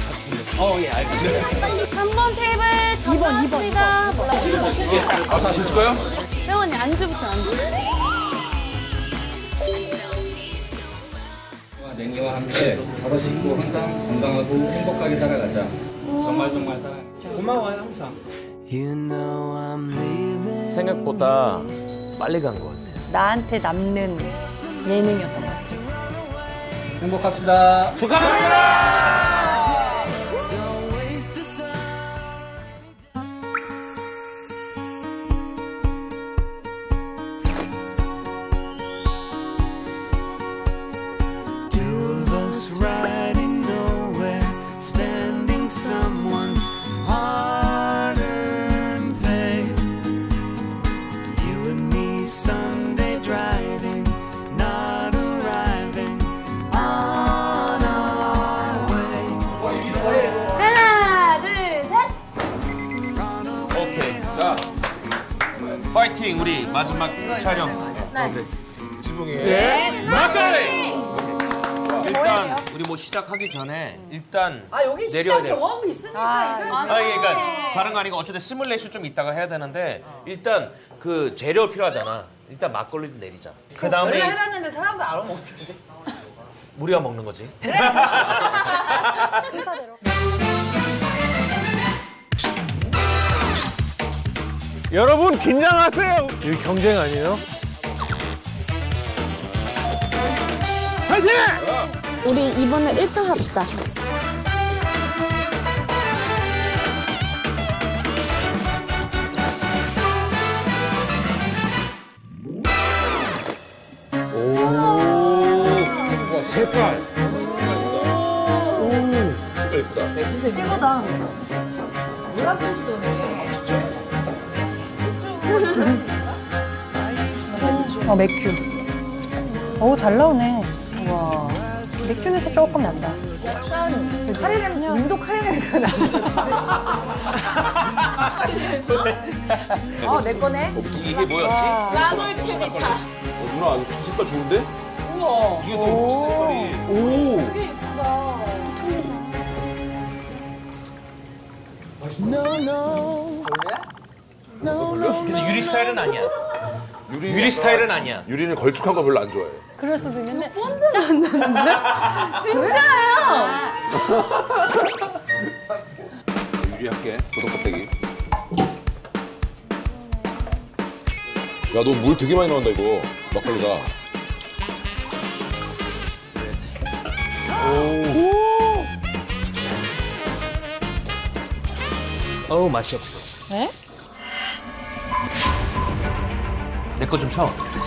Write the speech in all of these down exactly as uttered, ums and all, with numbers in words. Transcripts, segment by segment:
어, 예, 알겠습니다. 삼 번 테이블 정답입니다. 아, 다 드실까요? 세원이 안주부터 안주. 냉이와 함께 버릇 있고 항상 건강하고 행복하게 살아가자. 정말 정말 사랑해. 고마워요, 항상. 생각보다 빨리 간 것 같아요. 나한테 남는 예능이었던 것 같죠. 행복합시다. 축하합니다! 파이팅! 우리 마지막 촬영. 네. 지붕이. 네. 막걸리! 일단 우리 뭐 시작하기 전에 일단 아 여기 내려야 식당 돼요. 경험이 있으니까 아, 이 사람. 아, 아, 그러니까 다른 거 아니고 어쨌든 시뮬레이션 좀 이따가 해야 되는데 일단 그 재료 필요하잖아. 일단 막걸리도 내리자. 그 원래 다음에 해놨는데 사람도 안 오면 어떡하지? 우리가 먹는 거지. 순서대로. 여러분 긴장하세요. 이거 경쟁 아니에요? 화이팅! 우리 이번에 일 등 합시다. 오, 색깔. 오, 색깔 예쁘다. 맥주색 최고다. 물한 표시 도네. 어, 맥주. 오, 잘 나오네. 와. 맥주 냄새 조금 난다. 약간 카레 냄새, 인도 카레 냄새가 나. 어, 내 거네. 이게 뭐였지? 라놀치미타. 어, 누나 이거 색깔 좋은데? 우와. 이게 또 색깔이. 오. 되게 예쁘다. 근데 유리 스타일은 아니야. 유리, 유리 스타일은 아니야. 유리는 걸쭉한 거 별로 안 좋아해. 그럴 수도 있는데 진짜 안 나는데? 진짜예요. 유리 할게. 도덕 껍데기. 야, 너 물 되게 많이 나온다 이거. 막걸리가. 어우, 맛이 없어. 네? 내 거 좀 쳐.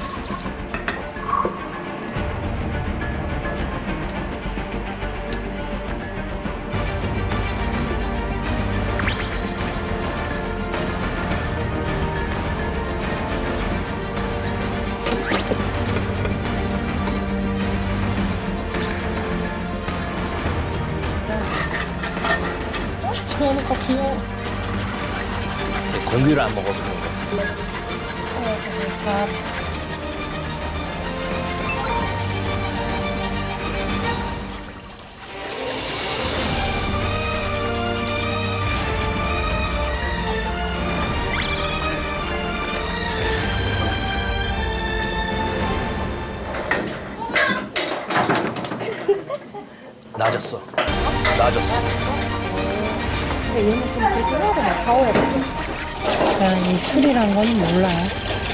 저 오빠 귀여워. 공기를 안 먹어서 그런 거야. 낮았어. 낮았어. 얘는 좀 그렇게 해야 되나? 좌우해야 돼. 난 이 술이란 건 몰라요.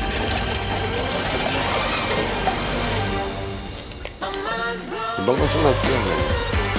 금방 끝나서 뛰었네.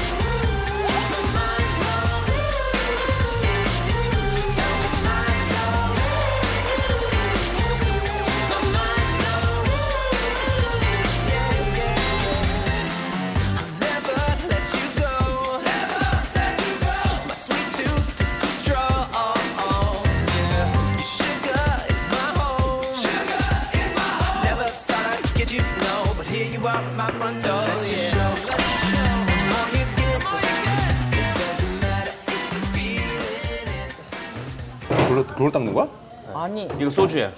그걸, 그걸 닦는 거야? 아니. 이거 소주야.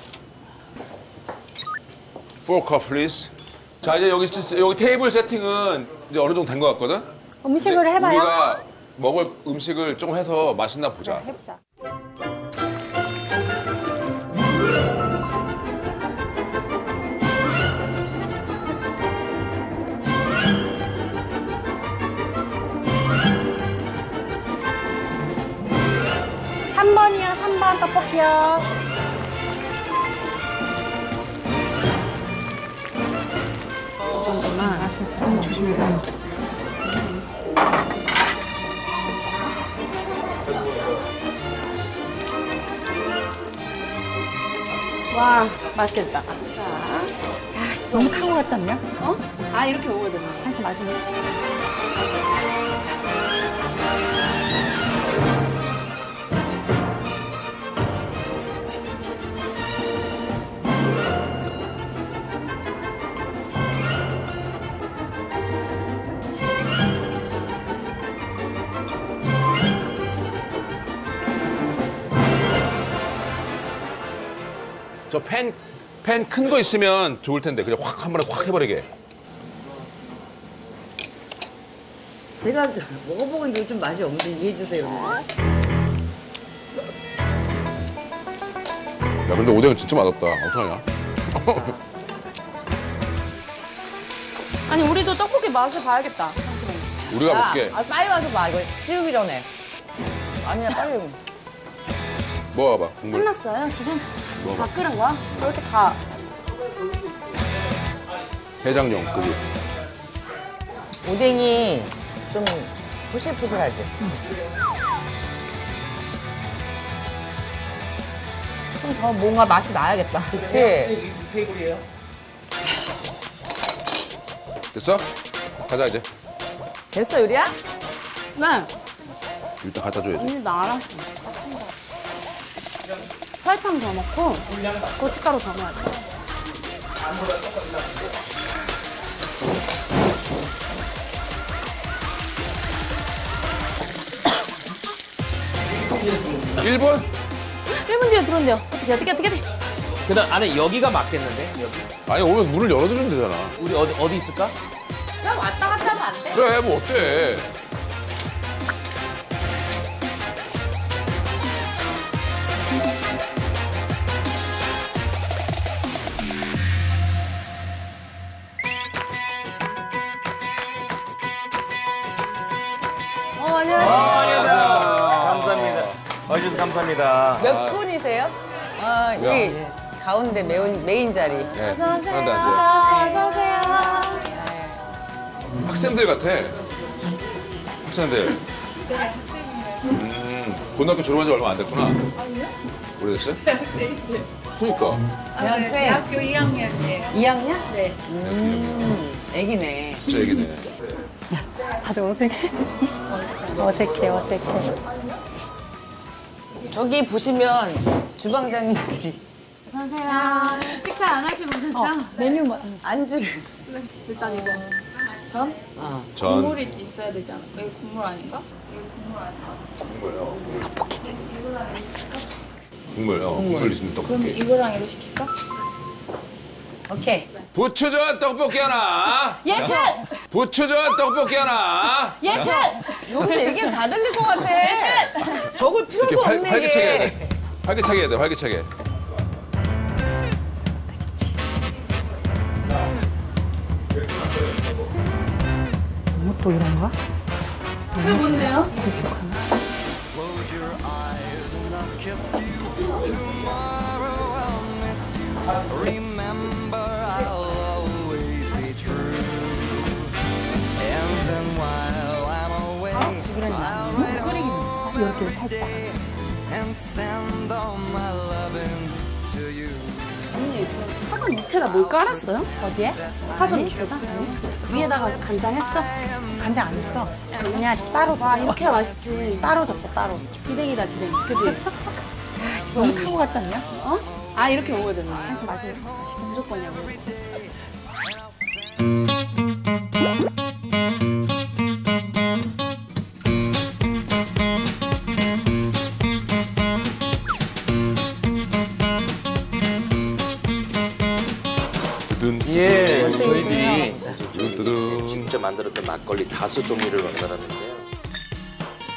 Four cup, please. 자, 이제 여기, 여기 테이블 세팅은 이제 어느 정도 된 것 같거든? 음식을 이제 해봐요. 우리가 먹을 음식을 좀 해서 맛있나 보자. 해보자. 삼 번이요, 삼 번 떡볶이요. 정도만. 언니 조심해. 와, 맛있겠다. 아싸. 야, 너무 탄 거 같지 않냐? 어? 아, 이렇게 먹어야 되나? 해서 맛있네. 저 팬, 팬 큰 거 있으면 좋을 텐데 그냥 확 한 번에 확 해버리게. 제가 먹어보고 이거 좀 맛이 없는데 이해해 주세요. 야 근데 오뎅은 진짜 맛없다. 어떡하냐? 아니, 우리도 떡볶이 맛을 봐야겠다. 우리가 먹게. 아, 빨리 와서 봐. 이거 치우기 전에. 아니야, 빨리. 먹어봐 국물. 끝났어요, 지금? 먹어봐. 다 끓은 거야? 이렇게 다. 해장용 그게. 오뎅이 좀 푸실푸실하지? 좀 더 뭔가 맛이 나야겠다. 그치? 됐어? 가자 이제. 됐어, 유리야? 네. 일단 갖다 줘야지. 언니, 나 알았어. 설탕 더 넣고, 고춧가루 더 넣어야 돼. 일 분? 일 분 뒤에 들어온대요. 어떻게, 어떻게, 어떻게, 어떻게. 그다음 안에 여기가 맞겠는데? 여기. 아니 오면 문을 열어주면 되잖아. 우리 어디 어디 있을까? 나 왔다 갔다 하면 안 돼? 그래 뭐 어때? 어, 안녕하세요. 안녕하세요. 감사합니다. 와주셔서 감사합니다. 몇 분이세요? 아, 여기 가운데 메인, 메인 자리. 네. 하나도 안 돼. 어서오세요. 학생들 같아. 학생들. 음, 고등학교 졸업한 지 얼마 안 됐구나. 오래됐어요? 그러니까. 대학생? 대학교 이 학년이에요. 이 학년? 네. 음, 애기네. 진짜 얘기네. 다들 어색해. 어색해, 어색해. 저기 보시면 주방장님들이 어서오세요. 식사 안 하시고 오셨죠? 어, 메뉴 뭐, 안주를. 일단 이거 전? 어. 전. 국물이 있어야 되지 않을까? 이거 국물 아닌가? 국물, 어, 국물 있으면 그럼 떡볶이. 이거랑 이거 시킬까? 오케이. 부추전 떡볶이 하나. 예술! 부추전 떡볶이 하나. 예술! 여기서 얘기가 다 들릴 것 같아. 적을 이렇게 필요도 활, 없네, 활기차게 해야 이게. 돼. 활기차게 해야 돼, 활기차게. 뭐 또 이런 거야? 그게 뭔데요? 이렇게 살짝. 언니, 파전 밑에다 뭘 깔았어요? 어디에? 파전 밑에다? 위에다가 간장했어? 간장 안 했어. 그냥 따로 줬어. 와, 이렇게 맛있지. 따로 줬어, 따로. 지댕이다, 지댕이. 그지? 너무 탄 거 같지 않냐? 어? 아, 이렇게 먹어야 되나? 해서 맛있네. 무조건이야, 뭐. 두둔. 예, 저희들이 두둔. 직접 만들었던 막걸리 다섯 종류를 만들었는데요.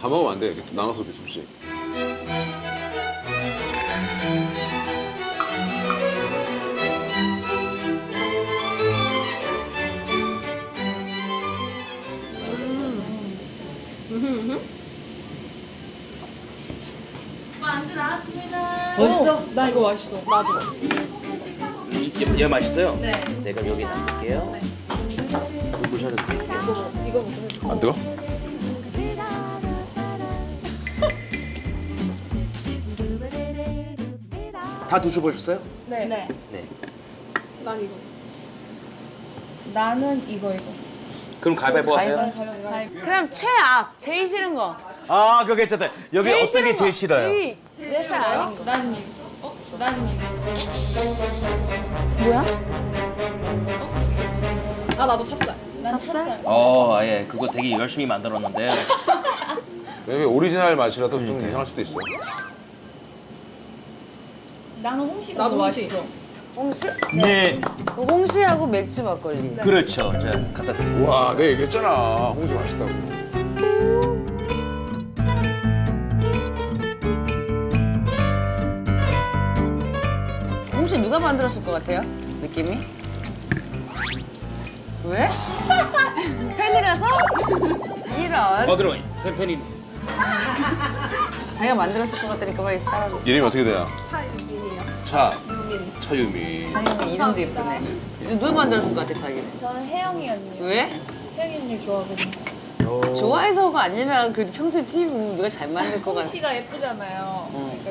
다 먹으면 안 돼. 이렇게 나눠서 좀씩. 안주 나왔습니다. 벌써? 나 이거 맛있어. 나도. 얘, 얘 맛있어요? 네. 네, 그럼 여기 놔둘게요. 네. 보셔도 드릴게요. 이거 먹고. 안 뜨거? 다 드셔보셨어요? 네. 네. 네. 난 이거. 나는 이거 이거. 그럼 가위바위보 하세요. 그럼 최악, 제일 싫은 거. 아, 그거 괜찮다. 여기 제일 어떤 게 싫은 제일 거. 싫어요? 제일 내 살 아닌 거. 난 이거. 어? 난 이거. 뭐야? 아 나도 찹쌀. 난 찹쌀. 어, 예. 그거 되게 열심히 만들었는데. 여기 오리지널 맛이라도 좀 이상할 수도 있어. 나는 홍시가 나도 맛있어. 홍시? 네. 그 홍시하고 맥주 막걸리. 그렇죠. 자, 갖다 드릴게요. 와, 내가 얘기했잖아. 홍시 맛있다고. 홍시 누가 만들었을 것 같아요? 느낌이? 왜? 팬이라서? 이런. 어, 들어. 팬이. 자기가 만들었을 것 같다니까 빨리 따라줘. 이름이 어떻게 돼요? 차유민이요. 차. 유민. 차유미. 자기는 이름도 예쁘네. 이거 누가 만들었을 것 같아, 자기는? 저는 혜영이 언니. 왜? 혜영이 언니 좋아하거든요. 좋아해서가 아니라 그래도 평소에 티비 보면 누가 잘 만들 것 같아. 홍시가 예쁘잖아요.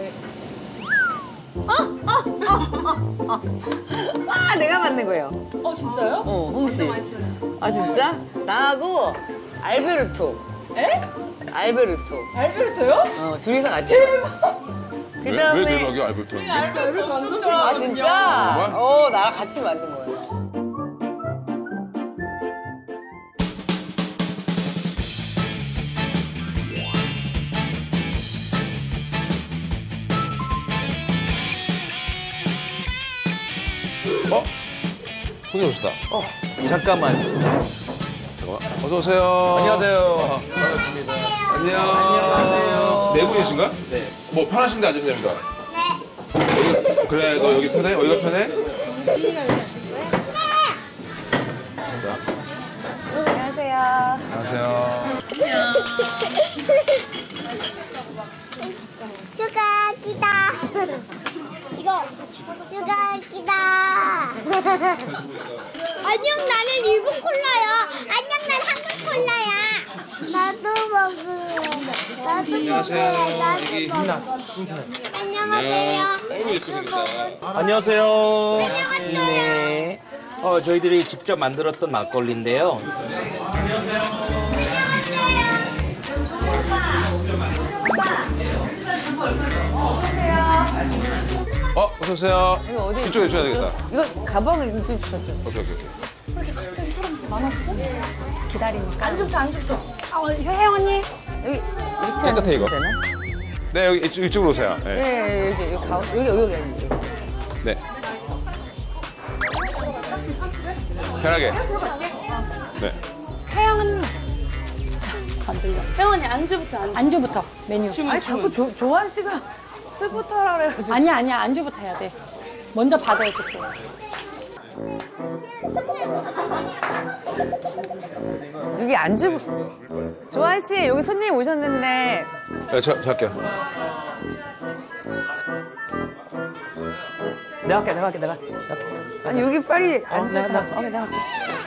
그러니까 아, 내가 만든 거예요. 어 진짜요? 어, 홍시. 진짜 맛있어요. 아, 진짜? 나하고 알베르토. 에? 알베르토. 알베르토요? 어, 둘이서 같이. 그 왜, 왜 다음에. 대박이야, 알베르토? 알베르토 완전 아, 좋아하거든요. 진짜? 정말? 어, 나랑 같이 만든 거예요. 어? 손님 오셨다. 어, 잠깐만. 잠깐만. 어서 오세요. 안녕하세요. 반갑습니다. 안녕. 안녕하세요. 네 분이신가? 네. 뭐 편하신데 앉으셔도 됩니다. 네. 어디가, 그래, 너 여기 편해? 어디가 편해? 안녕하세요. 안녕하세요. 수각이다. 이거 수각이다. 안녕, 나는 일본 콜라야. 안녕, 난 한국 콜라야. 나도 먹을래. 나도 먹을래. 나도 먹을래. 안녕하세요. 아이고, 예쁩니다. 안녕하세요. 네. 어, 저희들이 직접 만들었던 막걸리인데요. 어, 어서 오세요. 이거 어디? 이쪽에 주셔야 되겠다. 이거 가방을 이쪽에 주셨죠? 오케이, 오케이, 오케이. 기다리니까. 안주부터 안주부터. 아, 혜영 언니. 여기 이렇게 깨끗해, 앉으시면 이거. 되나? 네, 여기 이쪽, 이쪽으로 오세요. 네. 네, 여기, 여기 가운데, 여기, 여기, 여기. 네. 편하게. 네. 혜영은 안 들려. 혜영 언니 안주부터 안주. 안주부터 메뉴. 아니, 자꾸 조, 조한 씨가 술부터 하라 그래가지고. 아니야 아니야 안주부터 해야 돼. 먼저 받아야 돼. 여기 안주. 조한 씨, 여기 손님 오셨는데. 네, 저, 저 할게요. 내가 할게, 내가 할게, 내가 할게. 아니, 여기 빨리 어, 앉아. 내가, 내가, 어, 내가 할게.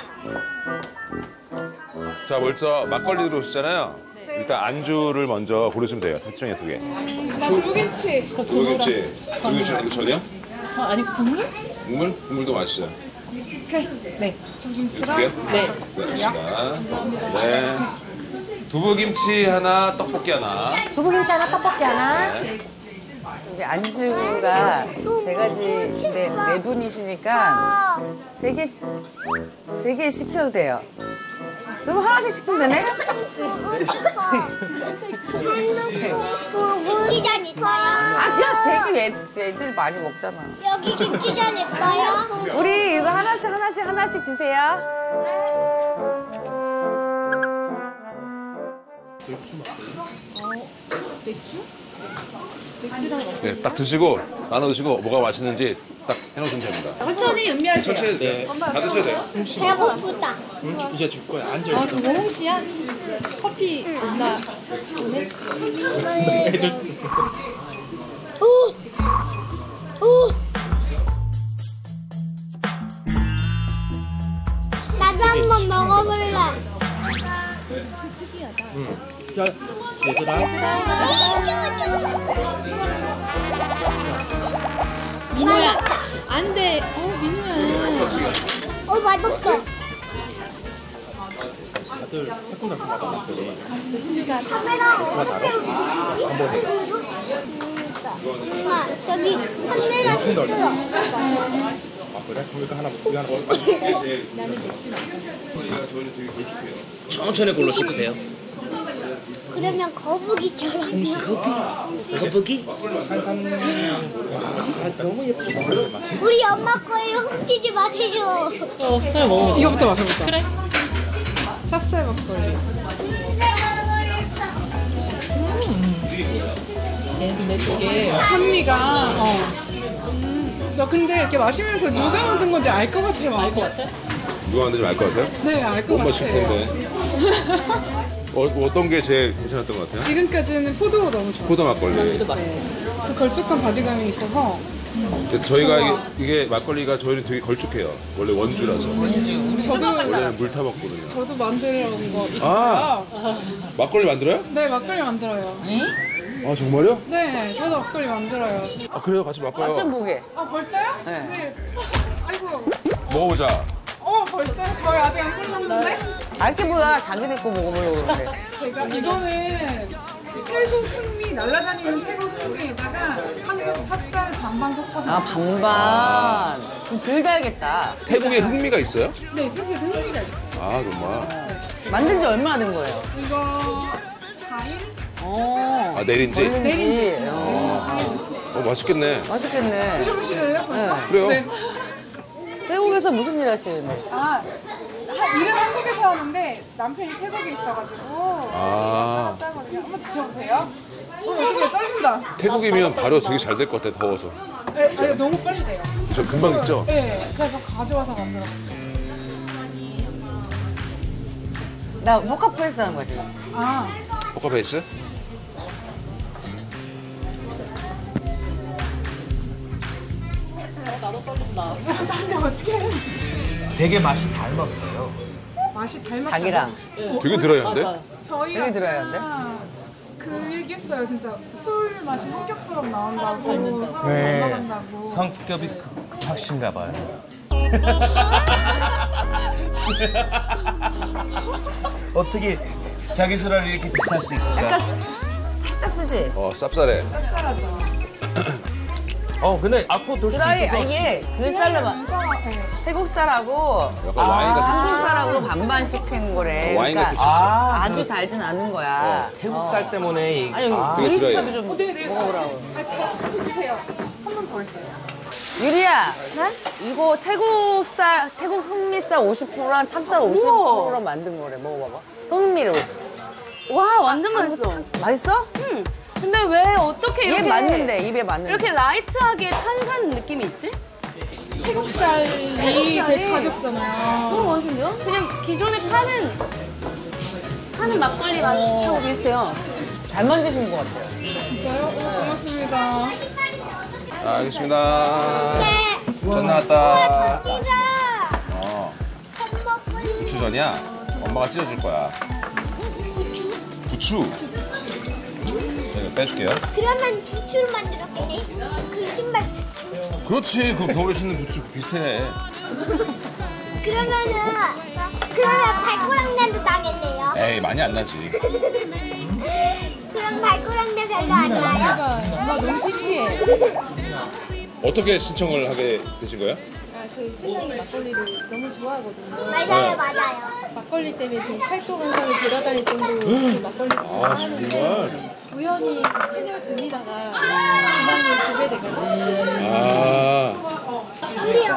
자, 먼저 막걸리 들어오시잖아요. 일단 안주를 먼저 고르시면 돼요. 셋 중에 두 개. 두부김치. 두부김치. 두부김치 이거 전이요? 저 아니 국물? 국물? 국물도 맛있어요. 네. 두 개요? 네. 네, 알겠습니다. 네. 두부김치 하나, 떡볶이 하나. 두부김치 하나, 떡볶이 하나. 여기 안주가 세 가지인데 네 분이시니까 세 개, 세 개 시켜도 돼요. 그럼 하나씩 시키면 되네? 한국 김치전 있어요. 아, 야, 되게 애, 애들 많이 먹잖아. 여기 김치전 있어요. 우리 이거 하나씩 하나씩 하나씩 주세요. 네, 딱 드시고 나눠 드시고 뭐가 맛있는지 딱 해놓으시면 됩니다. 천천히 음미하세요. 천천히 드세요. 다 드셔도 돼요. 배고프다. 이제 줄 거야. 앉아 아, 그거 홍시야? 커피 없나? 오, 오. 나도 한번 먹어볼래. 자, 얘들아. 민호야. 안 돼. 어, 민호야. 어, 맛없어. 다들 새콤달콤 맛봤더니 카메라 어떻게 엄마, 저기 카메라 있어. 아 그래? 그럼 이거 하나 이거 하나 먹을까? 천천히 골로 씻도 돼요. 그러면 거북이처럼요. 거북이? 우리 엄마 거예요. 훔치지 마세요. 이거부터 마셔보자. 그래. 찹쌀 막걸리. 근데 되게 산미가 어. 음, 나 근데 이렇게 마시면서 누가 만든 건지 알 것 같아요. 알 것 같아? 누가 만든지 알 것 같아요? 네, 알 것 못 같아요. 마실 텐데. 어, 어떤 게 제일 괜찮았던 것 같아요? 지금까지는 포도가 너무 좋았어요. 포도 막걸리. 네. 그 걸쭉한 바디감이 있어서 근데 저희가 이게, 이게 막걸리가 저희는 되게 걸쭉해요. 원래 원주라서. 저도 원래는 물 타먹거든요. 저도 만들어 온 거 있어요. 아! 막걸리 만들어요? 네, 막걸리 만들어요. 아 정말요? 네, 저도 막걸리 만들어요. 아 그래요? 같이 맛봐요. 맛 좀 보게. 아, 벌써요? 네. 아이고. 먹어보자. 어, 벌써요? 저희 아직 안 끝났는데? 알게보다 자기네 거 먹어보려고 그러는데. 제가 이거는 태국 흥미, 날아다니는 태국 흥미에다가 한국 찹쌀 반반 섞어서. 아, 반반. 그럼 덜 달겠다. 태국에 흥미가 있어요? 네, 태국에 흥미가 있어요. 아 정말. 만든 지 얼마나 된 거예요? 이거 사 일? 어. 아 내린지? 내린지. 어. 어 맛있겠네. 맛있겠네. 드셔보실래요, 벌써? 네. 그래요? 네. 태국에서 무슨 일 하시는데? 아, 하- 일은 한국에서 하는데 남편이 태국에 있어가지고 아 하거든요. 한번 드셔보세요. 어, 어떻게 떨린다. 태국이면 바로 되게 잘 될 것 같아 더워서. 네, 아니, 너무 빨리 돼요. 저 금방 있죠? 네, 그래서 가져와서 만들었어요. 나 포카프레스 하는 거야, 지금. 아, 포카 베이스? 딸려 어떻게 해? 되게 맛이 닮았어요. 맛이 닮았어요. 자기랑. 되게 들어야는데? 저희가 되게 들어야 하는데? 그 얘기했어요. 진짜 술 맛이 성격처럼 나온다고 사람 네. 만나간다고. 성격이 급, 급하신가 봐요. 어떻게 자기 술하고 이렇게 비슷할 수 있을까? 약간 살짝 쓰지? 어 쌉쌀해. 쌀쌀하죠. 어 근데 앞으로 돌 수도 드라이, 아, 있어서 이게 그 쌀로만. 태국 쌀하고 약간 와인 같은 한국 쌀하고 반반씩 한 거래. 와인 그러니까 같은 아, 아주 달진 않은 거야. 태국 쌀 때문에 이, 아니, 아, 되게 유리스탑이 드라이해. 좀 어떻게 돼요? 먹어보라고. 아, 다 같이 드세요. 한 번 더 있어요. 유리야, 이거 태국 쌀, 태국 흑미쌀 오십 퍼센트랑 찹쌀 오십 퍼센트로 만든 거래. 먹어봐봐. 흑미로. 와, 완전 맛있어. 맛있어? 응. 근데 왜 어떻게 입에 이렇게 맞는데, 입에 맞는데. 이렇게 라이트하게 탄산 느낌이 있지? 태국 쌀이 되게 가볍잖아요. 너무 맛있는데요? 그냥 기존에 파는 파는 막걸리 맛하고 비슷해요. 잘 만드신 것 같아요. 진짜요? 오, 고맙습니다. 아, 알겠습니다. 전 나왔다. 피자. 어 햄버거. 부추전이야? 엄마가 찢어줄 거야. 부추? 제가 빼줄게요. 그러면 부추를 만들었겠네. 그 신발 부추. 그렇지. 그 겨울에 신는 부추 비슷해. 그러면은 그러면 발꼬락내도 나겠네요. 에이 많이 안 나지. 그럼 발꼬락내 별로 안 나요? 엄마 너무 신기해. 어떻게 신청을 하게 되신 거예요? 아, 저희 신랑이 막걸리를 너무 좋아하거든요. 맞아요, 맞아요. 막걸리 때문에 지금 활동 한상을 돌아다닐 정도로 그 막걸리를 좋아하는데 정말? 우연히 채널 돌리다가 지방에 지배돼가지고 아 우리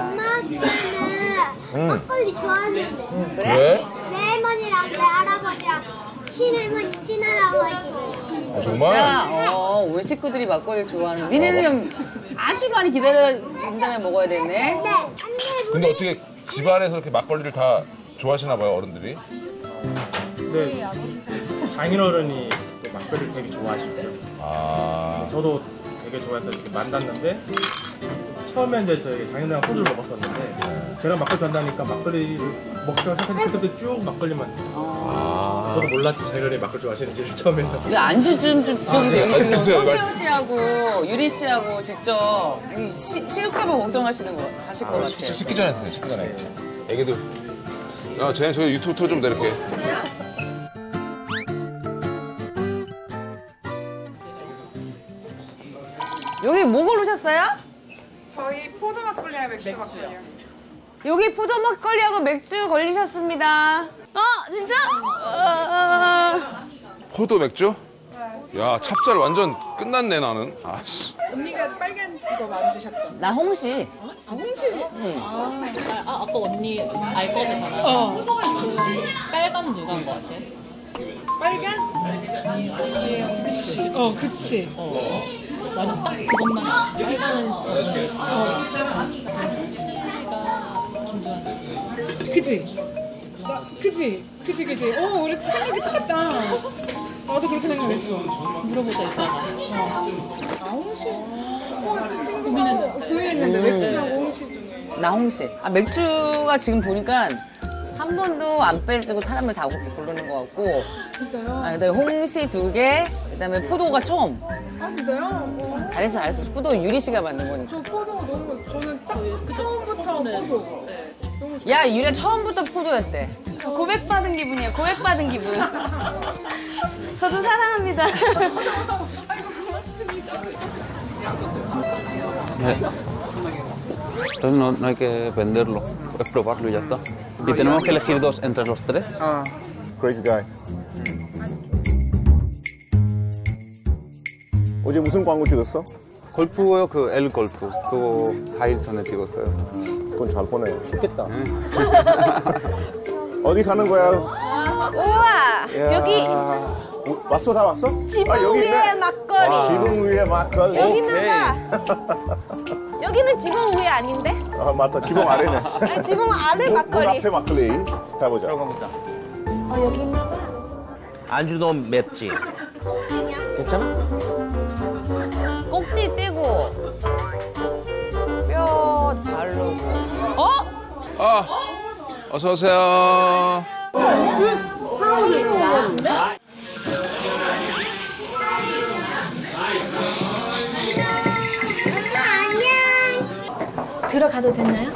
엄마는 막걸리 좋아하는데 그래? 내 할머니랑 내 할아버지랑 친할머니, 친할아버지도요. 아, 정말? 진짜 어, 온 식구들이 막걸리 좋아하는. 니네는 아주 많이 기다려 본 다음에 먹어야 되네. 네. 근데 어떻게 집안에서 이렇게 막걸리를 다 좋아하시나 봐요, 어른들이? 근데 장인어른이 또 막걸리를 되게 좋아하시고요. 아. 저도 되게 좋아해서 이렇게 만났는데 처음에 이제 저희 장인어른이랑 소주를 먹었었는데 제가 막걸리 좋아한다니까 막걸리를 먹자고 생각했는데 그때부터 쭉 막걸리만. 아. 저도 몰랐죠, 장인어른이 막걸리 좋아하시는지를 처음에는. 이 안주 좀 좀 드셔도 아, 돼요. 네. 지금 드세요, 손병 씨하고 유리 씨하고 직접 이 시- 식을까봐 걱정하시는 거 하실 것 아, 같아요. 식- 식기 전에 했어요, 식기 전에. 애기들. 야, 쟤 저희 유튜브 틀어 좀 내릴게. 여기 뭐 고르셨어요? 저희 포도 막걸리랑 맥주 막걸리요. 여기 포도 막걸리하고 맥주 걸리셨습니다. 어, 진짜? 어, 포도 맥주? 야, 찹쌀 완전 끝났네, 나는. 아씨. 언니가 빨간 이거 만드셨죠? 나 홍시. 홍시? 아, 아까 언니 알 거잖아. 어. 그 빨간 누가 한거 같아? 빨간? 그치. 어, 그치. 나는 딱 그것만 알아. 빨간은 그치? 나, 그치? 그치, 그치. 오, 우리 생각이 똑같다. 나도 그렇게 생각했어. 물어보자 이따가. 아, 홍시? 어, 친구가 고민했는데 맥주하고 홍시 중에. 나 홍시. 아, 맥주가 지금 보니까 한 번도 안 빼지고 사람을 다 고르는 것 같고. 진짜요? 아, 그다음에 홍시 두 개, 그다음에 포도가 처음. 아, 진짜요? 어. 잘했어, 잘했어. 포도 유리 씨가 만든 거니까. 저 포도 너무, 저는 딱 처음부터 포도. 야, 유리야 처음부터 포도였대. 고백받은 기분이야. 고백받은 기분. 저도 사랑합니다. Entonces no, no hay que venderlo, es probarlo y ya está. Y tenemos que elegir dos entre los tres. 아, crazy guy. 어제 무슨 광고 찍었어? 골프요, 그 L 골프. 그거 사 일 전에 찍었어요. 돈 잘 버네. 좋겠다. 어디 가는 거야? 우와, 야, 여기 오, 왔어, 다 왔어? 지붕 아, 여기 위에 있네. 막걸리. 지붕 위에 막걸리. 여기는 봐. 여기는 지붕 위에 아닌데? 아, 맞다. 지붕 아래네. 아, 지붕 아래 문 막걸리. 앞에 막걸리. 가보자. 어, 여기 있나 봐. 안주 너무 맵지? 괜찮아? 꼭지 떼고 뼈 자르고. 어? 아, 어서 오세요. 안녕. 들어가도 됐나요?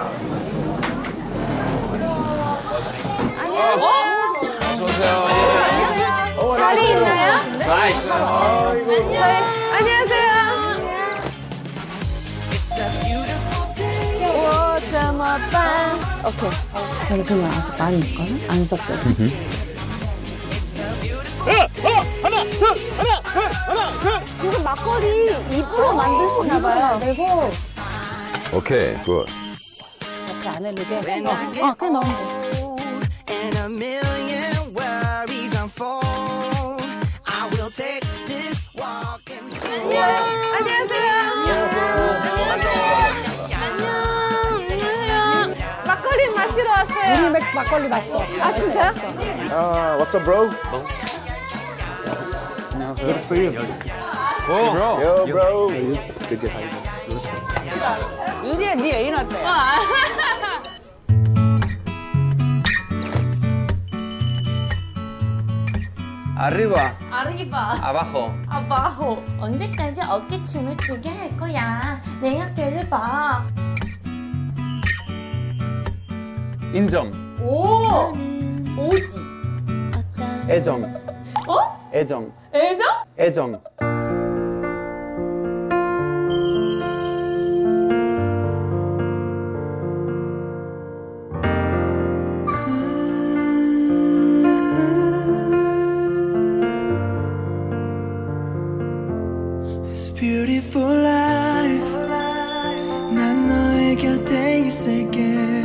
어서 오세요. 자리 있나요? 나이스. 저희 안녕하세요. 워터머빵. 오케이. 자기 그러면 아직 많이 있거든? 안 섞여서. 진짜 막걸리 입으로 만드시나 봐요. 그리고 오케이, 굿. 이렇게 안 흐르게. 어, 어, 그냥 넣으면 돼. And a million worries unfold. I will take this walk and 안녕하세요. 안녕. 막걸리 마시러 왔어요. 우리 막걸리 맛있어. 아, 진짜요? 아, what's up, bro? Good to see you. Hey, bro. Yo, bro. 유리야, 네 애인 왔대. Arriba, 아리바. abajo. 아바호. 언제까지 어깨춤을 추게 할 거야? 내 어깨를 봐. 인정. 오. 오지. 애정. 어? 애정. 애정? 애정. It's beautiful life. 난 너의 곁에 있을게.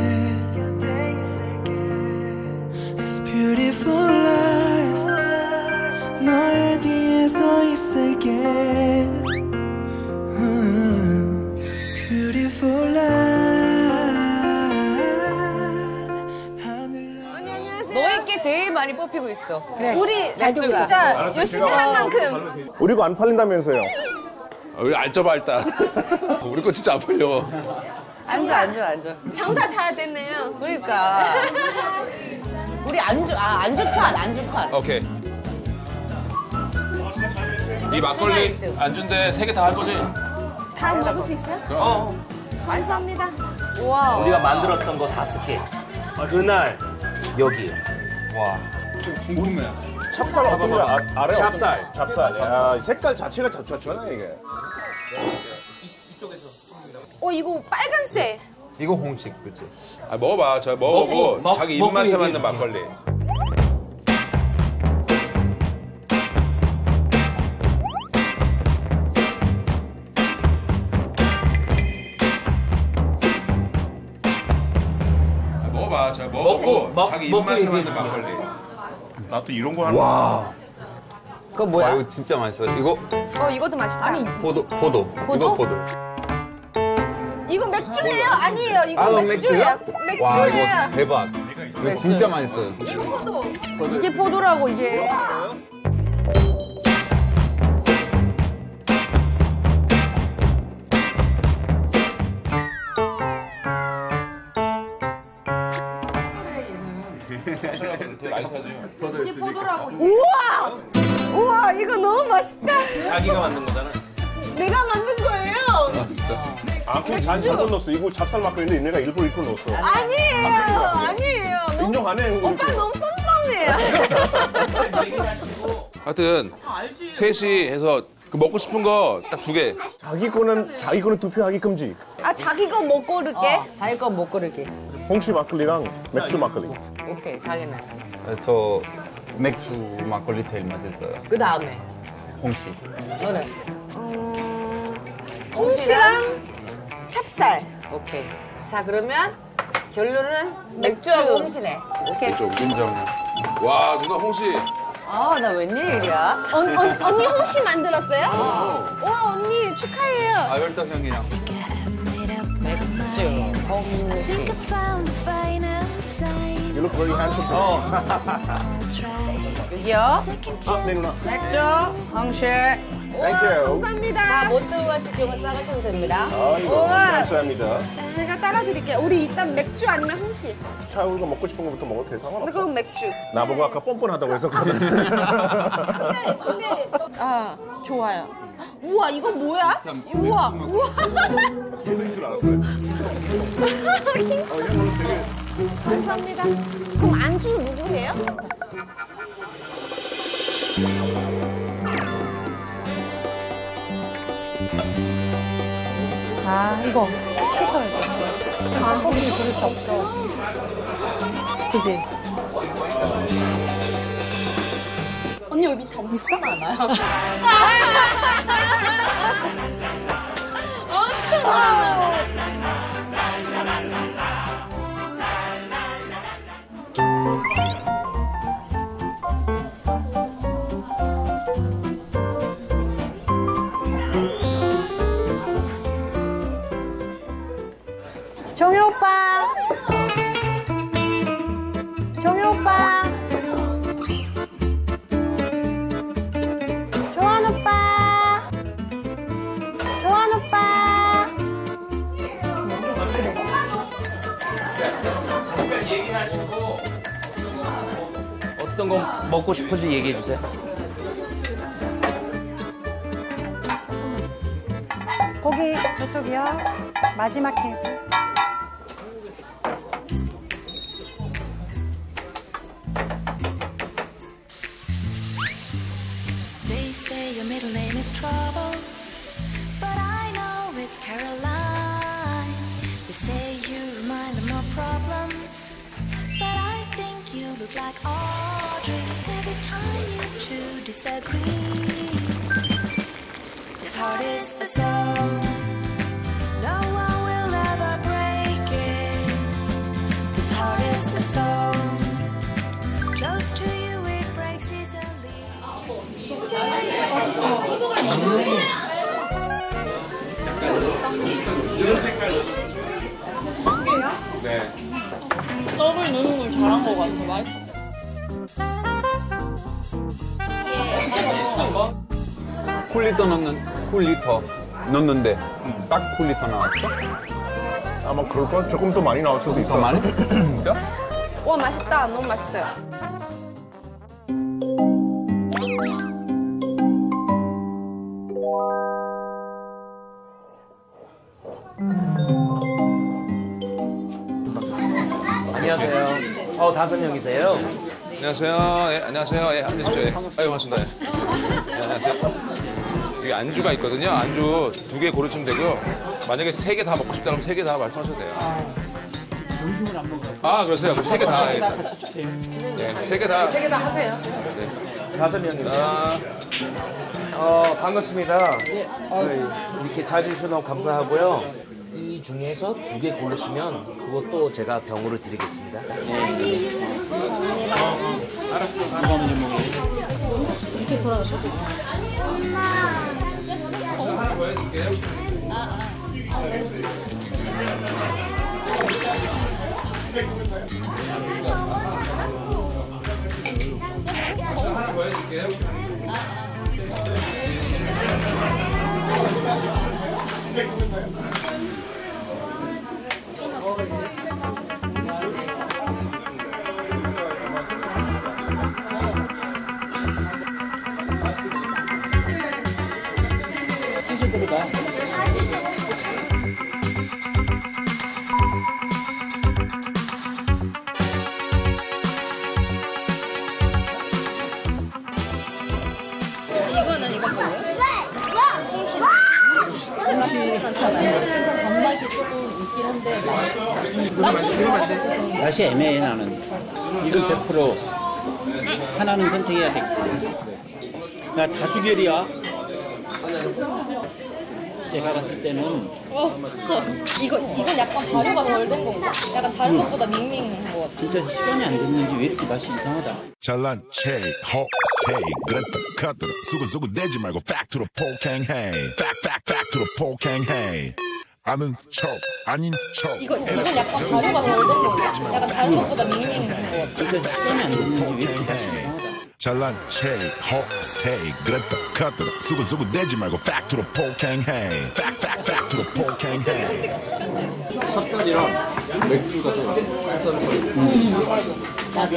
It's beautiful life. 많이 뽑히고 있어. 우리 잘 맥주가. 진짜 알았어요. 열심히 제가 한 만큼. 우리 거 안 팔린다면서요? 아, 우리 알짜봐 일단. 우리 거 진짜 안 팔려. 앉아, 앉아, 앉아. 장사 잘 됐네요. 그러니까. 우리 안주, 아, 안주판, 안주판. 오케이. 이 막걸리 안주인데 세 개 다 할 거지? 다 먹을 수 있어요? 어. 감사합니다. 와. 우리가 만들었던 거 다 쓸게. 그날 여기. 와. 궁금해. 찹쌀 어떤 거야? 아, 아래 어떤 찹쌀. 거? 찹쌀. 야, 이 색깔 자체가 좋- 좋잖아 이게. 어 이거 빨간색. 이거 홍식, 그치? 아, 먹어봐. 저 먹어보고 먹- 자기 먹고 입맛에 맞는 얘기해줄게. 막걸리. 아, 먹어봐. 저 먹어보고 먹- 자기 먹고 입맛에 맞는 얘기해줄게. 막걸리. 나 또 이런 거 하는 와. 그거 뭐야? 와, 이거 진짜 맛있어요. 이거 어 이것도 맛있다. 아니 포도, 포도. 포도? 이거 포도. 이거 맥주예요? 아니에요. 이거 아, 맥주예요. 맥주야? 와, 맥주예요. 이거 대박. 이거 진짜 맛있어요. 이거 포도. 이게 포도라고, 이게. 이게 포도라고. 우와! 우와 이거 너무 맛있다. 자기가 만든 거잖아. 내가 만든 거예요. 아, 그럼 잘 잘못 넣었어. 이거 찹쌀 막걸리인데 얘네가 일부러 이렇게 넣었어. 아니에요. 아니에요. 너무, 인정하네. 오빠 너무 뻔뻔해요. 하여튼 셋이 해서 그 먹고 싶은 거 딱 두 개. 자기 거는 자기 거는 투표하기 금지. 아 자기 거 못 고를게. 어, 자기 건 못 고르게. 홍시 막걸리랑 맥주 막걸리. 오케이, 자기는. 저 맥주 막걸리 제일 맛있어요. 그 다음에. 홍시. 너는? 홍시랑 찹쌀. 오케이. 자, 그러면 결론은 맥주하고 홍시네. 오케이. 좀 인정. 와 누나 홍시. 아, 나 웬일이야? 언, 언, 언니 홍시 만들었어요? 와 언니 축하해요. 아, 혈떡 형이랑. 맥주, 홍시. You look very handsome. 어. 여기요. 아, 네 누나. 맥주, 홍시. Thank you. 감사합니다. 다 못 들고 가실 경우 싸가셔도 됩니다. 아이고, 우와. 감사합니다. 제가 따라드릴게요. 우리 일단 맥주 아니면 홍시. 차 우리가 먹고 싶은 거부터 먹어도 돼 상관없어. 그럼 맥주. 나보고 아까 뻔뻔하다고 해서 그래. 근데 근데 아 좋아요. 우와 이거 뭐야? 우와 우와. 술인 줄 알았어요. 감사합니다. 그럼 안주 누구 해요? 아, 이거 씻어야 돼. 아, 거기 그럴 수 없어. 그지? 언니 여기 다 있어 많아요. 엄청 많아. 정효 오빠. 정효 오빠. 조한 오빠. 조한 오빠. 얘기하시고 어떤 거 먹고 싶은지 얘기해 주세요. 거기 저쪽이요. 마지막 테이블. They say your middle name is Trouble, but I know it's Caroline. They say you remind them of problems, but I think you look like Audrey. Every time you two disagree, this heart is the soul. No one will ever break it. This heart is the stone. Close to you, it breaks easily. 이런 색깔. 네. 떡을 넣는 걸 잘한 것 같아. 맛있어. 쿨리터 넣는 쿨리터 넣는데 딱 쿨리터 나왔어? 아마 그럴 건 조금 더 많이 나올 수도 있어. 더 많이? 진짜? 와 맛있다. 너무 맛있어요. 안녕하세요. 어, 다섯 명이세요? 안녕하세요. 예, 안녕하세요. 예, 앉으십시오. 예. 아유, 반갑습니다. 예. 예, 안녕하세요. 여기 안주가 있거든요. 안주 두 개 고르시면 되고요. 만약에 세 개 다 먹고 싶다 그러면 세 개 다 말씀하셔도 돼요. 음식을 안 먹어요. 아, 그러세요? 그럼 세 개 다. 예. 같이 주세요. 네, 세 개 다. 세 개 다 하세요. 네. 다섯 명이세요. 아, 어, 반갑습니다. 네, 이렇게 자주 주셔서 너무 감사하고요. 이 중에서 두 개 고르시면 그것도 제가 병으로 드리겠습니다. 이렇게 돌아가셔. 하나 더 해줄게요. 하나 더 해줄게요. 이거는 이거 뭐예요? 홍시. 나쁘진 않잖아요. 괜찮 단맛이 조금 있긴 한데 맛있어요. 맛이 애매해 나는. 이건 백 퍼센트 하나는 선택해야 돼. 나 다수결이야. 내가 봤을 때는 어, 없어. 이거 이건 약간 발효가 덜 된 건가? 약간 다른 것보다 밍밍한 것 같아. 진짜 시간이 안 됐는지 왜 이렇게 맛이 이상하다. 잘난 체 허세 그랬다 카더라 수근수근 대지 말고 fact to the 폭행해 fact fact fact to the 폭행해 아는 척 아닌 척 이거 이건 약간 발효가 덜 된 건가? 약간 다른 것보다 밍밍한 것 같아. 진짜 시간이 안 됐는지 왜 이렇게 맛이 이상하다. 잘난 체 허세 그랬다 카더라 수근수근 대지 말고 fact to the 폭행해 fact fact fact to the 폭행해 찹쌀이랑 맥주가 좀 찹쌀을 나도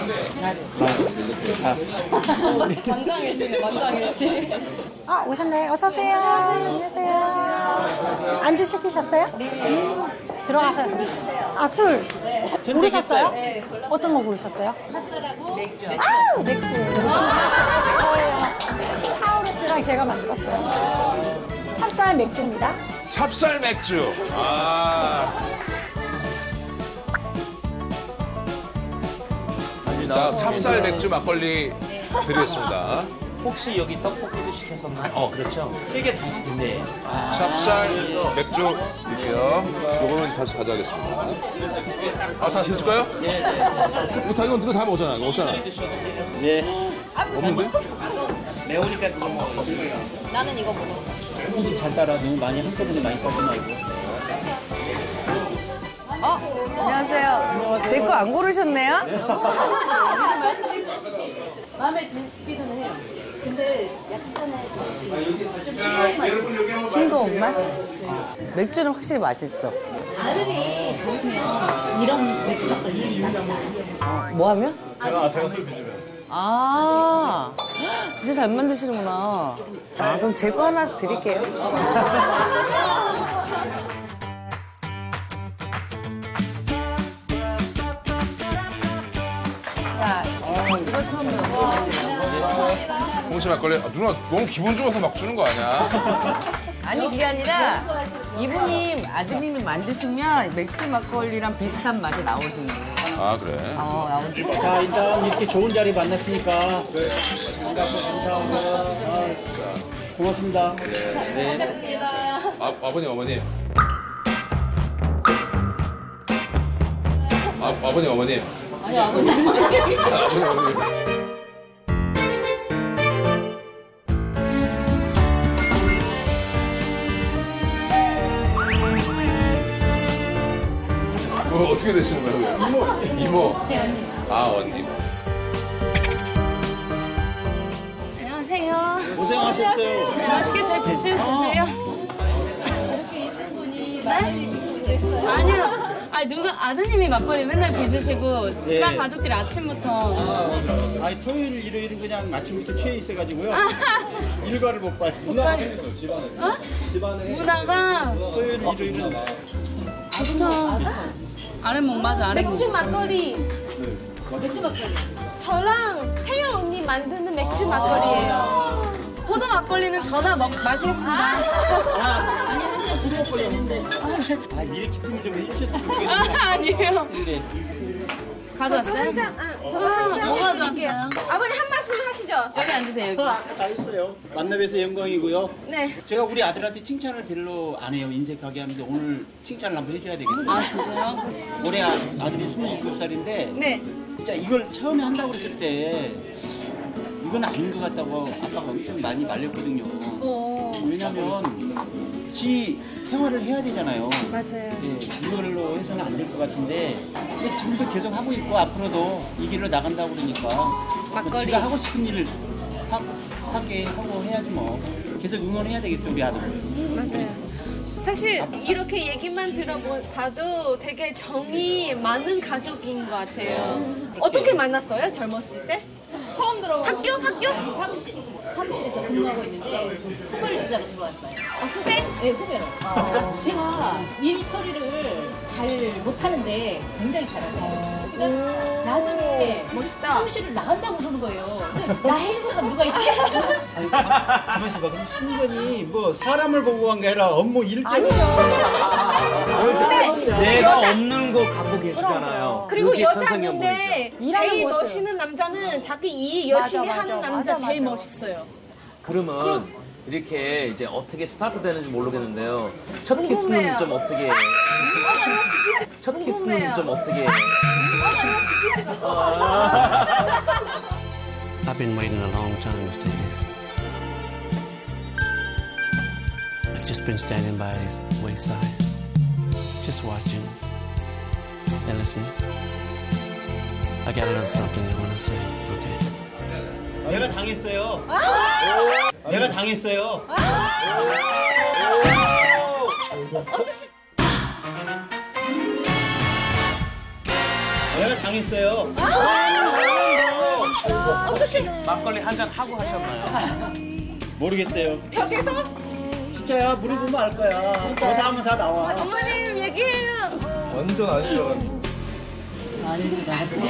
나도. 만장일치네 만장일치. 아, 오셨네. 어서 오세요. 안녕하세요. 안주 시키셨어요? 네. 들어가서. 아, 술. 고르셨어요? 네. 어떤 거 고르셨어요? 찹쌀하고 맥주. 아, 맥주. 저예요. 차오르 씨랑 제가 만들었어요. 찹쌀 맥주입니다. 찹쌀 맥주. 아. 자, 찹쌀 맥주 막걸리 드리겠습니다. 혹시 여기 떡볶이도 시켰었나요? 어, 그렇죠. 세 개 다 시켰네. 아, 찹쌀 맥주 드릴게요. 요거는 다시 가져가겠습니다. 아, 다 드실까요? 예. 이거 다, 이거 다 먹었잖아. 이거 없잖아. 예. 없는데? 매우니까 그거 먹어. 나는 이거 먹어. 조금씩 잘 따라 너무 많이 한꺼번에 많이 빠지 말고. 어? 안녕하세요. 제 거 안 고르셨네요? 마음에 들기는 해요. 근데 약간의 싱거운 맛? 맥주는 확실히 맛있어. 다르게 보이면 이런 맥주 막걸리 맛이 나요. 뭐 하면? 제가 제가 술 빚으면. 아, 진짜 잘 만드시는구나. 아, 그럼 제 거 하나 드릴게요. 자, 이거 홍시 막걸리. 아, 누나 너무 기분 좋아서 막 주는 거 아니야? 아니, 그게 아니라 이분이 아드님이 만드시면 맥주 막걸리랑 비슷한 맛이 나오시는 거예요. 아, 그래? 어, 나오시는 자, 일단 이렇게 좋은 자리 만났으니까 반갑고 감사하고 아, 고맙습니다. 네. 아, 아버님, 어머님. 아, 아버님, 어머님. 아니 아버님. 아, 아버님, 어머님. 뭐 어떻게 되시는 거예요? 이모. 이모. 제 언니. 아, 언니. 고생하셨어요. 네, 맛있게 잘 드시고 계세요. 저렇게 예쁜 분이 막걸리 빚고 그랬어요. 아니요. 아니 누가 아드님이 막걸리 맨날 빚으시고 집안 네. 가족들이 아침부터 아니 토요일 일요일은 그냥 아침부터 취해 있어가지고요. 일과를 못 봐요. 문화가 있어 집안에. 어? 집안에. 문화가 토요일 일요일은 진짜 아랫목 맞아 아랫목. 맥주 막걸리. 맥주 막걸리. 저랑 태영 언니 만드는 맥주 막걸리예요. 포도 막걸리는 저다 먹, 마시겠습니다. 아니 한잔 드릴 뻔했는데. 아, 미리 기쁨을 좀 해주셨으면 좋겠는데. 아니에요. 근데 가져왔어요? 한 잔, 아, 어, 저도 한 잔. 뭐 가져왔어요? 아버님 한 말씀 하시죠. 여기 앉으세요. 여기. 아까 다 있어요. 만나뵈서 영광이고요. 네. 제가 우리 아들한테 칭찬을 별로 안 해요. 인색하게 하는데 오늘 칭찬을 한번 해줘야 되겠어요. 아 진짜요? 올해 아, 아들이 스물일곱 살인데 네. 진짜 이걸 처음에 한다고 그랬을 때 이건 아닌 것 같다고 아빠가 엄청 많이 말렸거든요. 오. 왜냐면 지 생활을 해야 되잖아요. 맞아요. 네, 이걸로 해서는 안 될 것 같은데 근데 지금도 계속 하고 있고 앞으로도 이 길로 나간다고 그러니까 뭐 막걸리. 지가 하고 싶은 일을 하, 하게 하고 해야지 뭐. 계속 응원해야 되겠어 우리 아들. 맞아요. 사실 이렇게 얘기만 들어봐도 되게 정이 많은 가족인 것 같아요. 어떻게 만났어요? 젊었을 때? 처음 들어봐. 학교? 학교? 사무실, 사무실에서 근무하고 있는데 후배를 진짜로 들어왔어요. 어, 후배? 네, 후배로. 어, 제가 일 처리를 잘 못하는데 굉장히 잘하세요. 그러니까 나중에 멋있다. 사무실을 나간다고 그러는 거예요. 근데 나 해줄 사람 누가 있지? 아니, 가만 있어봐. 그럼 순간이 뭐 사람을 보고 간 게 아니라 업무 일 때문에. 내가 없는 거 갖고 계시잖아요. 그리고 그게 천생연분이죠. 여자인데 제일 멋있는 남자는 자기 일 열심히 맞아, 하는 맞아, 남자 맞아, 제일 맞아. 멋있어요. 그러면 이렇게 이제 어떻게 스타트 되는지 모르겠는데요. 첫 궁금해요. 키스는 좀 어떻게? 첫 키스는 궁금해요. 좀 어떻게? I've been waiting a long time to say this. I've just been standing by his wayside, just watching and listening. I got a little something I want to say, okay? 내가 당했어요. 내가 당했어요. 내가 당했어요. 어떻게? 막걸리 한 잔 하고 하셨나요? 모르겠어요. 벽에서? 진짜야 물어보면 알 거야. 조사하면 다 나와. 어머님 얘기해요. 완전 아니죠. 아닐 줄 알았지.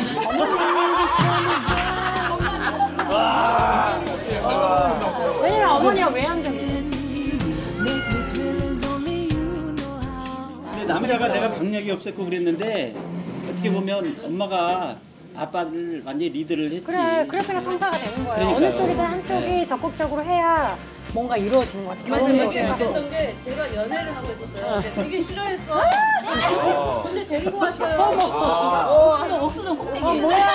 왜냐면 어머니가 외향적이에요. 근데 남자가 내가 박력이 없었고 그랬는데 어떻게 보면 엄마가 아빠를 완전히 리드를 했지. 그래, 그래서 상사가 되는 거예요. 그러니까요. 어느 쪽이든 한쪽이 네. 적극적으로 해야 뭔가 이루어지는 것 같아요. 맞아요, 결혼이 맞아요. 웃겼던 게 제가 연애를 하고 있었어요. 근데 되게 싫어했어. 근데 데리고 왔어요. 어, 옥수동 꼭대기. 어, 뭐야?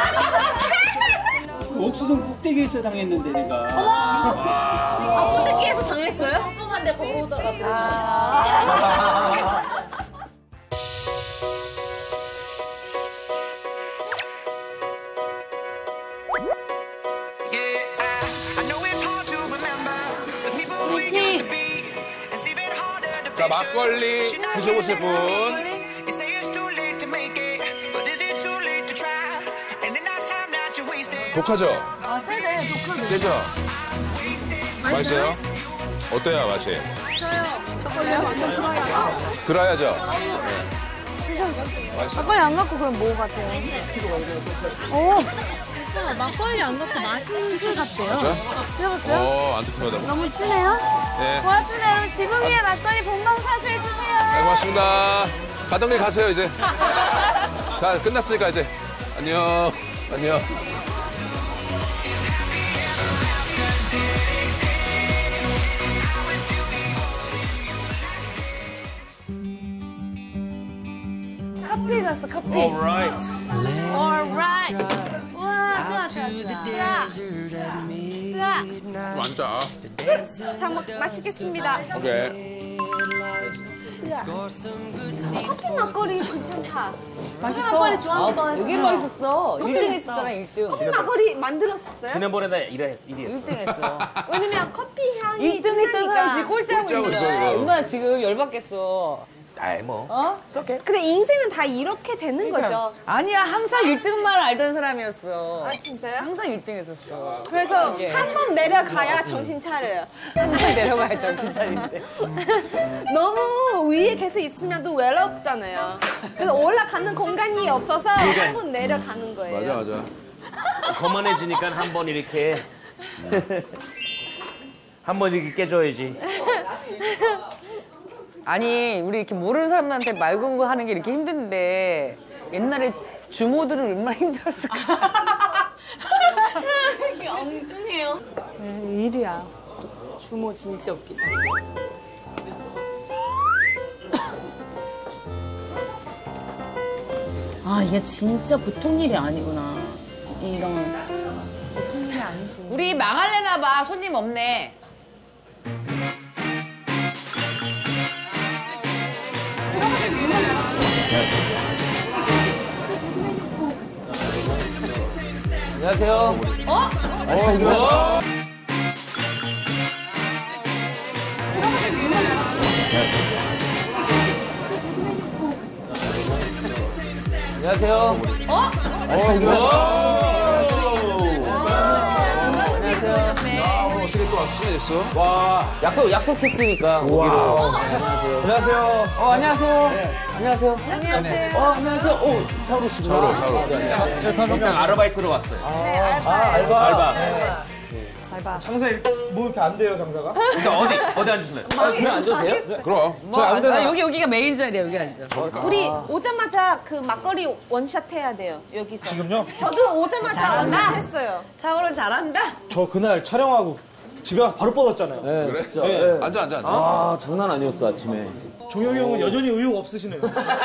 그 옥수동 꼭대기에서 당했는데 내가. 아, 꼬대기에서 당했어요? 엉뚱한데 걸어오다가. 자, 막걸리 드셔보실 분. 독하죠? 아, 세네. 독하네. 세죠? 맛있어요? 어때요, 맛이? 저요. 막걸리 완전 들어요. 들어야죠? 막걸리 안 갖고 그럼 뭐 같아요? 오, 진짜 막걸리 안 넣고 맛있는 술 같대요. 진짜? 드셔봤어요? 어, 안 득하다. 너무 진해요? 네. 고맙습니다. 여러분 지붕 위에 막걸리 본방사수 해주세요. 네, 고맙습니다. 가던 길 가세요, 이제. 자, 끝났으니까 이제. 안녕. 안녕. 커피 갔어, 커피. Alright. Alright. 우와, 좋아, 좋아, 좋아. 좀 앉아. 자, 먹, 마시겠습니다. 오케이. 커피 막걸리 괜찮다. 맛있어. 막걸리 좋아하는 거 아, 여기 맛있었어. 일 등 했었잖아, 일 등. 커피 막걸리 만들었었어요? 지난번에 나 일했어, 일했어. 일 등 했어. 왜냐면 커피 향이 일 등 했던 사람 지금 꼴찌하고 있는 있어, 거야. 지금. 얼마나 지금 열받겠어. 아이 뭐. 어? 근데 인생은 다 이렇게 되는 거죠. 아니야, 항상 일 등만 알던 사람이었어. 아 진짜요? 항상 일 등 했었어. 그래서 이게. 한 번 내려가야 정신 차려요. 항상 내려가야 정신 차리는데. 너무 위에 계속 있으면 또 외롭잖아요. 그래서 올라가는 공간이 없어서 한 번 내려가는 거예요. 맞아, 맞아. 거만해지니까 한 번 이렇게 한 번 이렇게 깨줘야지. 아니, 우리 이렇게 모르는 사람한테 말 걸고 하는 게 이렇게 힘든데 옛날에 주모들은 얼마나 힘들었을까? 이게 엉뚱해요. 일이야. 주모 진짜 웃기다. 아, 이게 진짜 보통 일이 아니구나. 이런. 보통 일이 아니지. 우리 망할래나 봐. 손님 없네. 안녕하세요. 어? 어, 이거. 안녕하세요. 어? 어, 이거. 어떻게 또 친해졌어? 와, 약속, 약속했으니까. 오기로. 안녕하세요. 안녕하세요. 어, 안녕하세요. 안녕하세요. 안녕하세요. 어, 안녕하세요. 오, 차오로 씨구나. 차오로, 차오로. 그냥 아르바이트로 왔어요. 네, 알바. 알바. 알바. 알바. 장사 이렇게 뭐 이렇게 안 돼요, 장사가? 그러니까 어디, 어디 앉으실래요? 아, 그냥 앉아도 돼요? 네. 그럼. 뭐, 아, 여기, 여기가 메인 자리야. 여기 앉아. 우리 오자마자 그 막걸리 원샷 해야 돼요. 여기서. 지금요? 저도 오자마자 잘한다. 원샷 했어요. 차오로 잘한다. 저 그날 촬영하고 집에 가서 바로 뻗었잖아요. 네, 그래? 진짜. 네. 네. 앉아, 앉아, 앉아. 아, 장난 아니었어, 아침에. 종혁이 형은 여전히 의욕 없으시네요.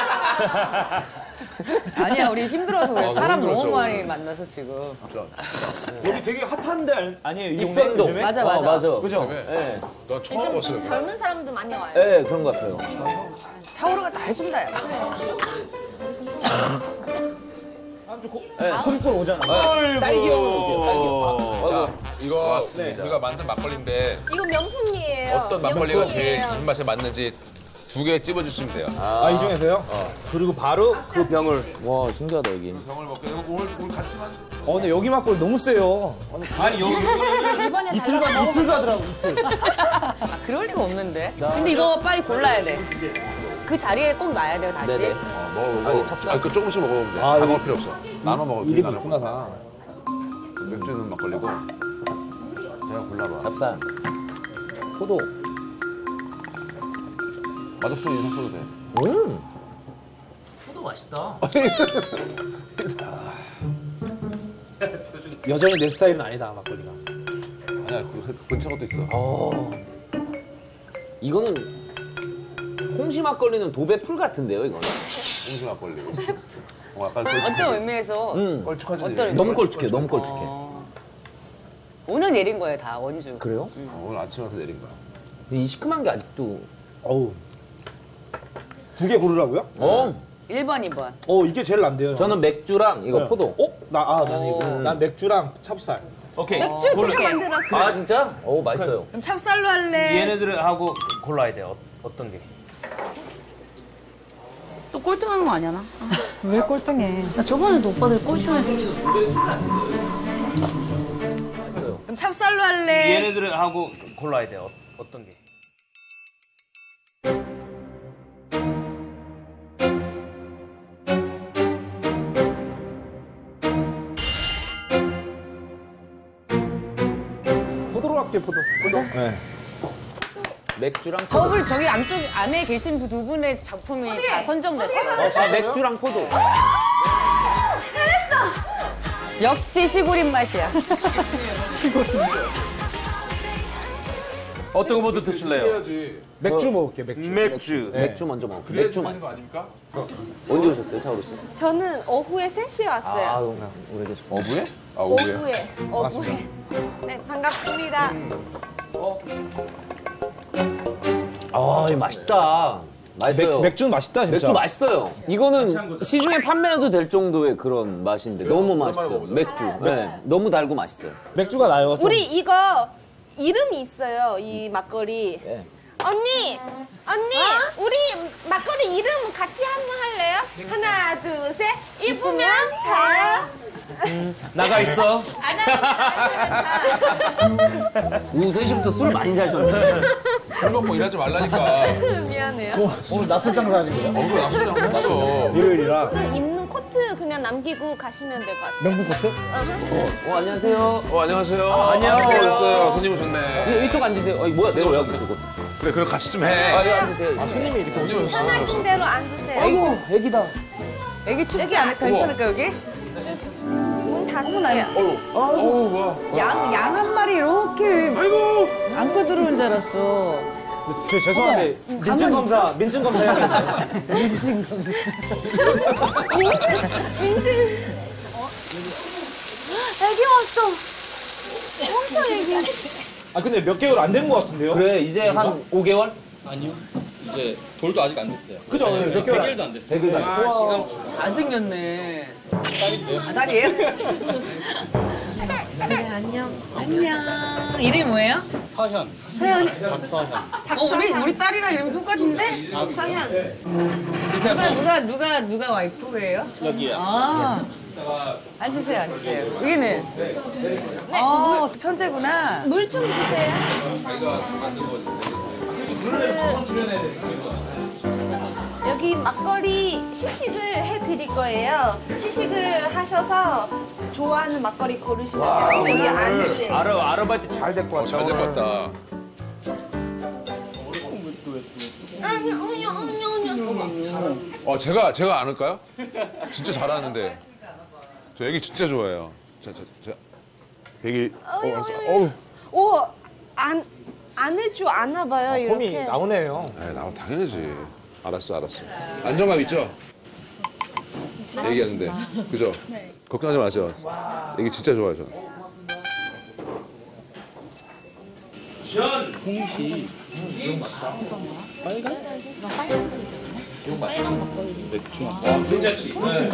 아니야, 우리 힘들어서 그래. 아, 사람 너무 너무 힘들었죠, 많이 오늘. 만나서 지금. 여기 되게 핫한데 아니- 아니에요? 이 동네 익선동. 요즘에? 맞아, 어, 맞아. 맞아. 그죠? 네. 너 처음 요즘 봤어요. 젊은 사람들 많이 와요. 네, 그런 것 같아요. 차오로가 다 해준다. 야. 다음 주 고, 콘콜 오잖아요. 어, 딸기용으로 오세요, 딸기용. 자, 이거 우리가 만든 막걸리인데 이거 명품이에요. 어떤 막걸리가 제일 명품이에요. 입맛에 맞는지 두 개 찝어주시면 돼요. 아, 이 중에서요? 그리고 바로 그 병을. 와, 신기하다, 여기. 병을 먹게 되면 오늘 우리 같이 마시. 어, 근데 여기 막걸리 너무 세요. 아니, 여기. 이틀 가, 이틀 가더라고, 이틀. 아, 그럴 리가 없는데. 근데 이거 빨리 골라야 돼. 그 자리에 꼭 놔야 돼요, 다시. 네네. 어, 먹어, 아니, 먹어. 찹쌀. 아, 그 조금씩 먹어보면 돼. 아, 다 여기 먹을 필요 없어. 나눠 먹어. 일이 나눠 있구나, 먹어. 다. 맥주 있는 막걸리고. 제가 골라봐. 찹쌀. 포도. 맛없어 인상 써도 돼. 음. 포도 맛있다. 여전히 내 스타일은 아니다, 막걸리가. 아니야, 그 근처 것도 있어. 어. 이거는 홍시 막걸리는 도배 풀 같은데요, 이거는. 홍시 막걸리. 어, 약간 어떤 의미에서 음. 걸쭉하지. 어떤 너무 걸쭉해, 너무 걸쭉해. 오늘 내린 거예요, 다 원주. 그래요? 어, 오늘 아침에 와서 내린 거야. 이 시큼한 게 아직도. 어우. 두 개 고르라고요? 어. 일 번, 이 번. 어, 이게 제일 난데요. 저는 맥주랑 이거 네. 포도. 어? 나, 아, 나는 이거. 오. 난 맥주랑 찹쌀. 오케이. 맥주 제가 만들었어요. 아, 진짜? 오, 맛있어요. 그럼 찹쌀로 할래? 얘네들하고 골라야 돼요. 어, 어떤 게? 또 꼴등하는 거 아니야, 나? 아, 왜 꼴등해? 나 저번에도 오빠들 꼴등했어. 맛있어요. 그럼 찹쌀로 할래? 얘네들하고 골라야 돼요. 어, 어떤 게? 포도로 할게, 포도. 포도? 네. 맥주랑 포도. 저분 저기 안쪽 안에 계신 두 분의 작품이 다 선정됐어요. 아, 맥주랑 포도. 역시 시골 입맛이야. 어떤 거 먼저 드실래요? 해야지. 맥주 먹을게, 맥주. 맥주. 네. 맥주 먼저 먹을게요. 그래야 맥주 되는 거 맛있어. 아닙니까? 언제 오셨어요, 차오루 씨? 저는 오후에 세 시에 왔어요. 아, 그냥 오래되셨 어부에? 아, 오부에. 오후에. 오후에. 네, 반갑습니다. 아, 이거 맛있다. 맛있어요. 맥, 맥주는 맛있다 진짜. 맥주 맛있어요. 이거는 시중에 판매해도 될 정도의 그런 맛인데 너무 맛있어요. 맥주. 네, 너무 달고 맛있어요. 맥주가 나요. 우리 이거 이름이 있어요. 이 막걸리. 네. 언니, 언니, 우리 막걸리 이름 같이 한번 할래요? 하나, 둘, 셋. 이쁘면 다. 나가 있어. 오후 세 시부터 술을 많이 자셨네. 술 먹고 일하지 말라니까. 미안해요. 오, 오늘 낮술 장사 하신 거예요? 어, 낮술 장사 했어. 일요일이라. 그 입는 코트 그냥 남기고 가시면 될 것 같아요. 명품 코트? 어, 안녕하세요. 어, 안녕하세요. 어, 안녕하세요. 오셨어요. 손님 오셨네. 이, 이쪽 앉으세요. 어, 뭐야, 내가 왜 여기 있어? 그래, 그럼 같이 좀 해. 아, 여기 앉으세요. 아, 손님이 이렇게 오시면 편하신 대로 앉으세요. 아이고, 애기다. 애기 춥지 않을까? 괜찮을까 여기? 문 닫으세요. 어우, 와. 양, 양 한 마리 이렇게 아이고. 안고 들어온 줄 알았어. 저 죄송한데 어, 민증 검사 민증 검사 해야 되나요? 민증 검사. 민증. 애기 왔어. 엄청 애기. 아 근데 몇 개월 안 된 것 같은데요? 그래, 이제 한 오 개월? 아니요. 이제 돌도 아직 안 됐어요. 그죠? 몇 개월? 백 일도 안 됐어요. 백 일도 안 아, 됐어요. 시간. 잘생겼네. 딸인데요? 아, 딸이에요? 네, 안녕. 안녕. 이름이 뭐예요? 서현. 서현이. 박서현. 어, 우리, 우리 딸이랑 이름이 똑같은데? 서현. 누가, 누가, 누가, 누가 와이프예요? 여기요. 아. 앉으세요, 앉으세요. 여기는? 어, 천재구나. 물 좀 주세요. 그, 여기 막걸리 시식을 해드릴 거예요. 시식을 하셔서 좋아하는 막걸리 고르시면 돼요. 여기 안주에. 아르 아르바이트 잘 될 것 같아. 잘 됐다. 아니, 아니, 아니, 아니. 어, 제가, 제가 아는까요? 진짜 잘하는데. 저 애기 진짜 좋아해요. 자, 자, 자. 애기, 어, 어우. 오, 안, 안을 줄 아나 봐요, 이렇게. 폼이 나오네요. 네, 나오면 당연하지. 알았어, 알았어. 안정감 있죠? 얘기하는데. 그죠? 네. 걱정하지 마세요. 애기 진짜 좋아요, 저. 홍시. 이거 맛있다. 빨간? 이거 맛있어. 맥주. 아, 괜찮지? 네.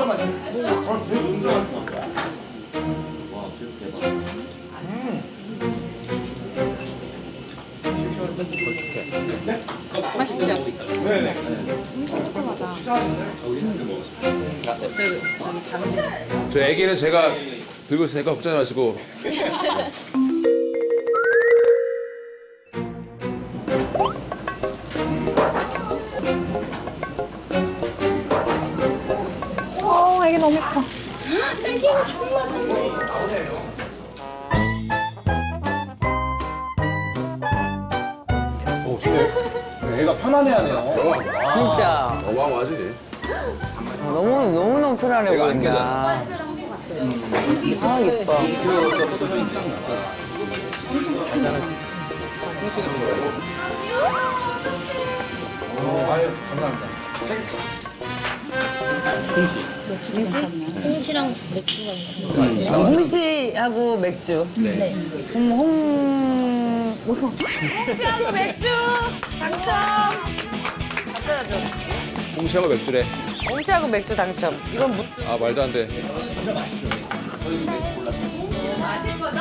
맛있죠? 네네. 엄청 조그마다. 저기, 저기 작은 저 애기는 제가 들고 있으니까 걱정하지 마시고. 어, 애기 너무 예뻐. 애기가 정말 너무 오, 근데 애가 편안해하네요. 진짜. 어마어마하지. 너무, 너무너무 편안해 애가 안 보인다. 아, 예뻐. 아유, 감사합니다. 홍시? 홍시랑 맥주가 있어요. 홍시하고 맥주. 네. 홍, 홍. 홍시하고 맥주 당첨. 갖다 줘. 홍시하고 맥주래. 홍시하고 맥주 당첨. 이건 뭐? 아, 말도 안 돼. 마실 거죠?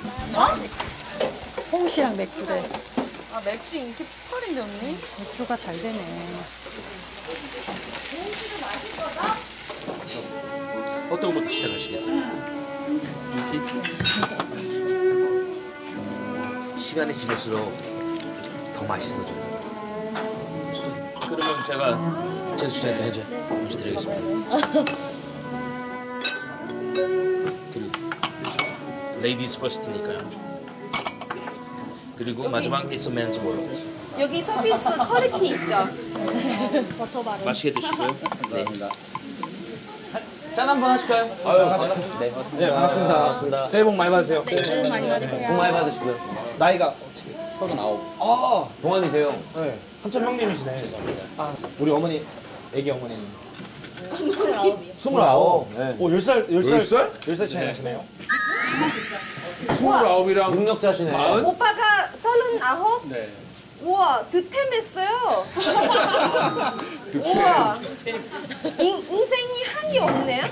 홍시랑 맥주래. 아, 맥주 인기 폭발인데, 언니? 맥주가 잘 되네. 어떤 것부터 시작하시겠어요? 시간이 지날수록 더 맛있어져요. 그러면 제가 제수 씨한테 해줘. 문제 드리겠습니다. 그리고 레이디스 퍼스트니까요. 그리고 마지막 It's a Man's World. 여기 서비스 퀄리티 있죠? 맛있게 드시고요. 네. 짠 한번 하실까요? 아유, 반갑습니다. 네. 네, 반갑습니다. 반갑습니다. 새해 복 많이 받으세요. 네, 새해 복 많이 받으세요. 복 많이 받으시고요. 나이가 서른아홉. 아, 동안이세요? 네. 한참 형님이시네. 죄송합니다. 아, 우리 어머니, 애기 어머니. 스물아홉. 네. 오, 열 살, 열 살, 열 살? 열 살 차이 나시네요. 스물아홉이랑 능력자시네. 마흔? 오빠가 서른아홉? 네. 우와, 득템했어요. 우와, 인, 인생이 한이 없네요.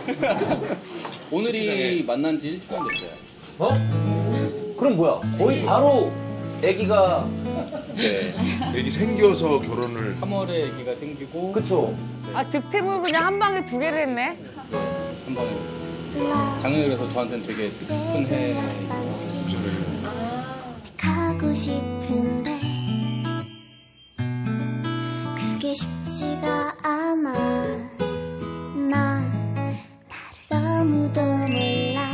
오늘이 만난 지 일 주년 됐어요. 어? 그럼 뭐야? 거의 바로 아기가 네. 애기 생겨서 결혼을. 삼월에 아기가 생기고. 그쵸? 아 득템을 그냥 한 방에 두 개를 했네. 한 방에. 작년에 그래서 저한테는 되게 큰 해. 가고 싶은데 그게 쉽지가 않아. 난 나를 아무도 몰라.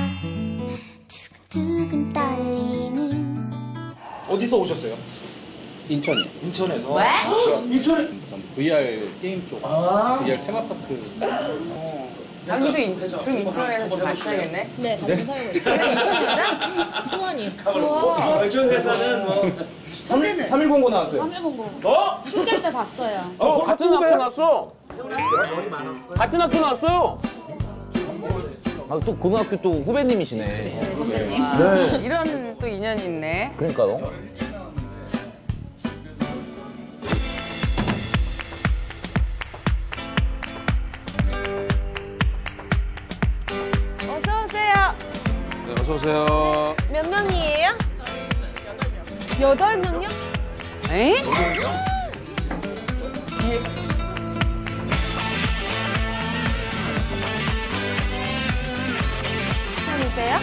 두근두근 떨리는. 어디서 오셨어요? 인천이요. 인천에서. 왜? 인천에? 브이알 게임 쪽. 아. 브이알 테마파크. 장도 인, 그럼 인천에서 지금 같이 살겠네? 네, 같이 네? 살고 있어요. 그래, 인천 여자? 수원이. 아, 인천 회사는 뭐. 첫째는? 삼일공고 나왔어요. 삼일공고. 어? 출제할 때 봤어요. 어, 같은 학교 나왔어. 같은 학교 나왔어요. 아, 또 고등학교 또 후배님이시네. 선배님. 네. 이런 또 인연이 있네. 그러니까요. 어서 오세요. 네, 어서 오세요. 몇 명이에요? 여덟 명이요? 에? 편이세요?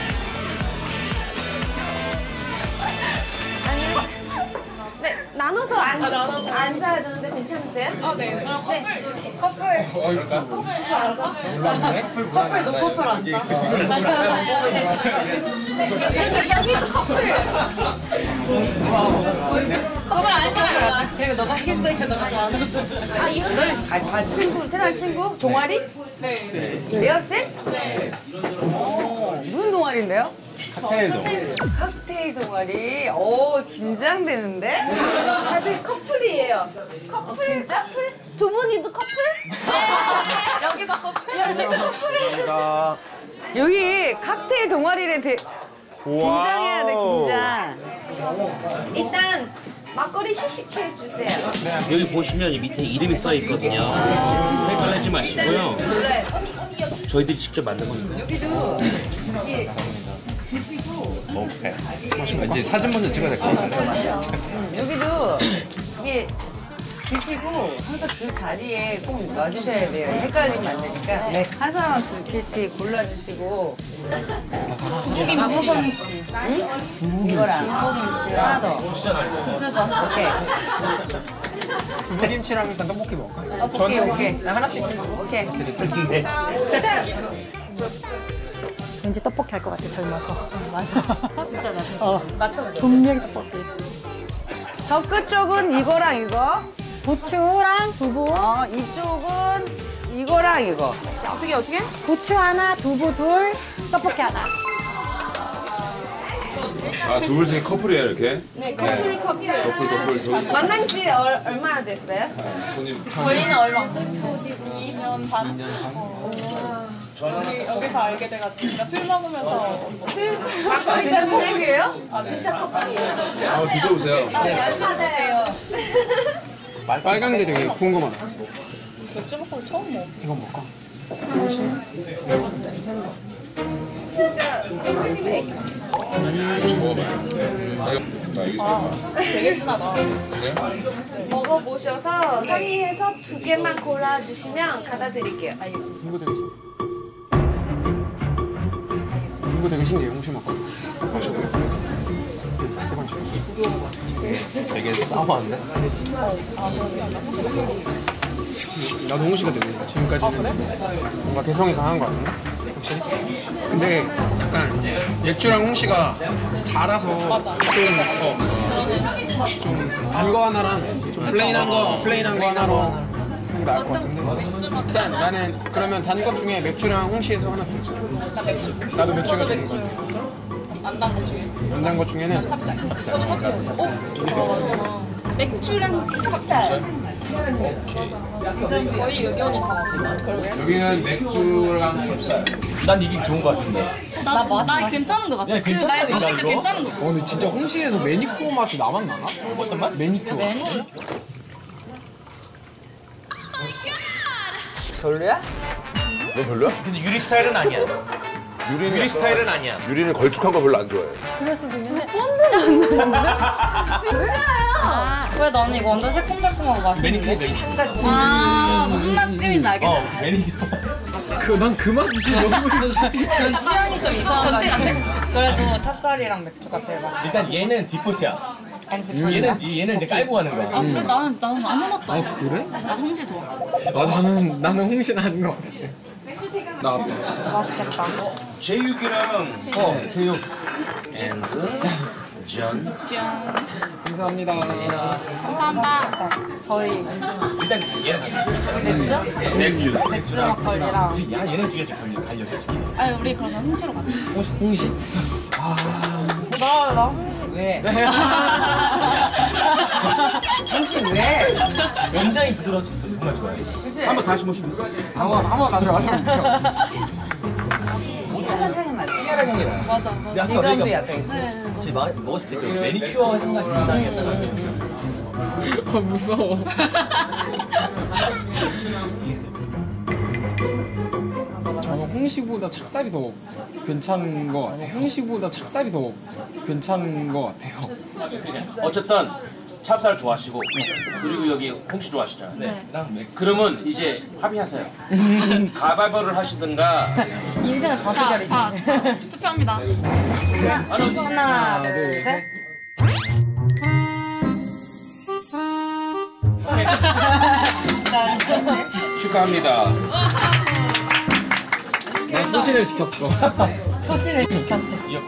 아니요. 네, 나눠서 앉, 아, 나눠서. 앉아야 되는데 괜찮으세요? 아, 네. 그럼 커플. 커플. 어, 그럴까? 커플 앉아? 몰랐네? 커플, 노커플 앉아? 여기도 커플. 커플 앉아. 그리고 너가 하겠으니까 너가 좋아하는 아, 이거 아, 아, 친구, 태어난 친구? 동아리? 네. 대학생? 네. 어, 무슨 동아리인데요? 칵테일 동아리. 칵테일 동아리. 오, 긴장되는데? 다들 커플이에요. 커플? 진짜? 커플? 두 분이도 커플? 네. 여기도 커플? 여기도 커플? 여기 칵테일 동아리래. 대... 긴장해야 돼, 긴장. 일단 막걸리 시식해 주세요. 여기 보시면 이 밑에 이름이 써 있거든요. 헷갈리지 마시고요. 네. 언니, 언니 여기. 저희들이 직접 만든 겁니다. 여기도 이게 드시고 왠지 사진 먼저 찍어야 될 것 같은데. 여기도 이게 드시고 항상 그 자리에 꼭 놔주셔야 돼요. 헷갈리면 안 되니까 한 사람 두 개씩 골라주시고 두부김치. 응? 이거랑 하나 더. 부추도. 오케이. 두부김치랑 일단 떡볶이 먹을까? 떡볶이 오케이. 하나씩. 오케이. 왠지 떡볶이 할 것 같아, 젊어서. 맞아. 진짜 나도. 어, 맞춰보자. 분명히 떡볶이. 저 끝쪽은 이거랑 이거. 부추랑 두부. 어, 이쪽은 이거랑 이거. 어떻게, 어떻게? 부추 하나, 두부 둘, 떡볶이 하나. 아, 두 분씩 커플이에요, 이렇게? 네, 커플, 커플. 커플, 커플. 저기 만난 지 얼, 얼마나 됐어요? 손님. 저희는 얼마 안 됐고. 이 년 반? 여기, 여기서 알게 돼가지고. 그러니까 술 먹으면서. 술? 막걸리 진짜 커플이에요? 아, 진짜 커플이에요. 아, 드셔보세요. 네, 맞아요. 빨간 게 되게 궁금하다. 맥주 먹고 처음 먹어. 이거 먹을까? 진짜 선배님 애기. 아, 되게 진하다. 먹어보셔서 상의해서 두 개만 골라주시면 갖다 드릴게요. 이거 되게 이거 되게 신기해요. 홍시 먹고. 되게 싸워한데? 나도 홍시가 되게 지금까지는 뭔가 개성이 강한 것 같은데 확실히. 근데 약간 맥주랑 홍시가 달아서 좀 어, 좀 단 거 하나랑 좀 플레인한 거 플레인한 거 하나로 하는 게 나을 것 같은데 일단 나는 그러면 단 것 중에 맥주랑 홍시에서 하나 고르자. 나 맥주. 나도 맥주가 좋은 것 같아. 안 단 것 중에. 안 단 것 중에는 찹쌀. 찹쌀. 저도 찹쌀. 어? 맥주랑 찹쌀. 지금 거의 여기 언니 다 같아. 여기는 맥주랑 찹쌀. 난 이게 좋은 것 같은데. 나, 나, 나 괜찮은 것 같아. 야, 괜찮다니까, 그, 나 이거? 괜찮은 것 어, 같아. 근데 진짜 홍시에서 매니큐어 맛이 나만 나나? 어떤 맛? 매니큐어. 별로야? 너 별로야? 근데 유리 스타일은 아니야. 유리는 유리 스타일은 아니야. 유리는 걸쭉한 거 별로 안 좋아해. 그럴 수도 있는데. 진짜야? 왜 나는 이거 완전 새콤달콤하고 맛있는데? 매니큐어가 있는. 아, 무슨 맛인지 알겠다. 어, 매니큐어. 그, 난 그 맛이 너무 싫어. 그런 취향이 좀 이상하다. 그래도 찹쌀이랑 맥주가 제일 맛있어. 일단 얘는 디폴트야. 얘는 얘는 이제 깔고 가는 거야. 아, 그래? 나는, 나는 아무 맛도 안 아, 그래? 나 홍시 좋아. 아, 나는, 나는 홍시는 아닌 것 같아. 나왔다. 맛있겠다. 제육이랑 어, 제육. 앤드 전. 짠. 감사합니다. 감사합니다. 저희 일단 얘는 맥주? 맥주. 맥주 막걸리랑. 야, 얘네 중에 좀 갈려 솔직히. 아니, 우리 그러면 홍시로 가자. 홍시. 홍시. 나, 나 홍시. 왜? 홍시 왜? 굉장히 부드러워서 정말 좋아해. 그치? 한번 다시 모시면 한번, 한번 다시 마셔볼게요. 희한한 향이 나지? 희한한 향이 나. 맞아, 맞아. 질감도 약간 있고. 네. 제 먹었을 때 그 매니큐어 향만 나겠다. 아, 무서워. 저는 홍시보다 찹쌀이 더 괜찮은 것 같아요. 홍시보다 찹쌀이 더 괜찮은 것 같아요. 어쨌든 찹쌀 좋아하시고 그리고 여기 홍시 좋아하시잖아요. 네. 그러면 이제 합의하세요. 가위바위보를 하시든가. 인생은 다스결이지. 자, 자, 투표합니다. 하나, 둘, 셋. 축하합니다. 난 소신을 지켰어. 소신을 지켰대.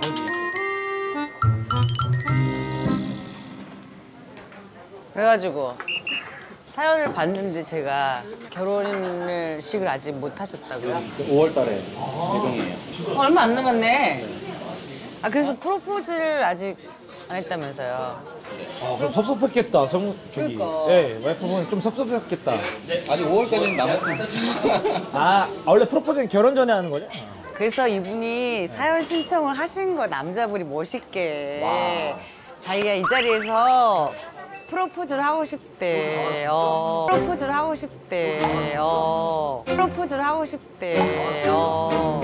그래가지고 사연을 봤는데 제가 결혼식을 아직 못 하셨다고요? 오월 달에 예정이에요. 어, 얼마 안 남았네. 아 그래서 프로포즈를 아직 안 했다면서요? 아, 좀 섭섭했겠다. 성, 저기. 그러니까. 예, 와이프분 좀 섭섭했겠다. 아직 오월까지는 남았습니다. 아, 원래 프로포즈는 결혼 전에 하는 거죠? 그래서 이분이 사연 신청을 하신 거 남자분이 멋있게 자기가 이 자리에서 프로포즈를 하고 싶대요. 프로포즈를 하고 싶대요. 프로포즈를 하고 싶대요.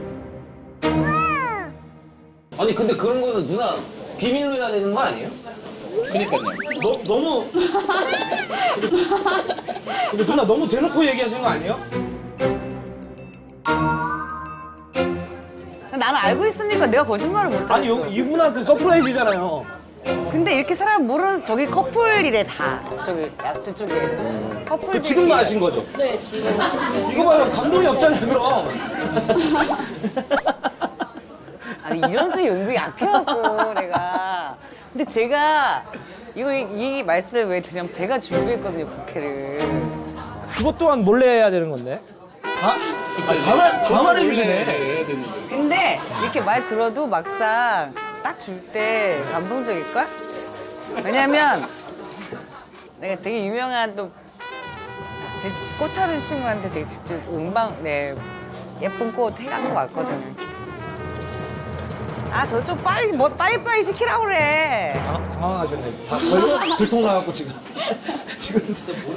아니 근데 그런 거는 누나 비밀로 해야 되는 거 아니에요? 그니까요. 너, 너무. 근데 누나 너무 대놓고 얘기하시는 거 아니에요? 나는 알고 있으니까 내가 거짓말을 못하겠어. 아니, 여기 이분한테 서프라이즈잖아요. 근데 이렇게 사람 모르는 저기 커플이래 다. 저기 약 저쪽에 커플. 그 지금만 하신 거죠? 네, 지금. 이거 봐요. 감동이 없잖아요, 그럼. 아니 이런 쪽이 은근히 약해갖고 내가. 근데 제가 이거 이, 이 말씀 왜 드리냐면 제가 준비했거든요 부케를. 그것 또한 몰래 해야 되는 건데. 다? 다, 말, 다 말해주시네. 근데 이렇게 말 들어도 막상 딱 줄 때 감동적일걸? 왜냐면 내가 되게 유명한 또 제 꽃 하는 친구한테 되게 직접 음방, 네, 예쁜 꽃 해갖고 왔거든요. 아, 저 좀 빨리, 뭐, 빨리빨리 시키라고 그래. 당, 당황하셨네. 다 걸려 들통나갖고 지금. 지금.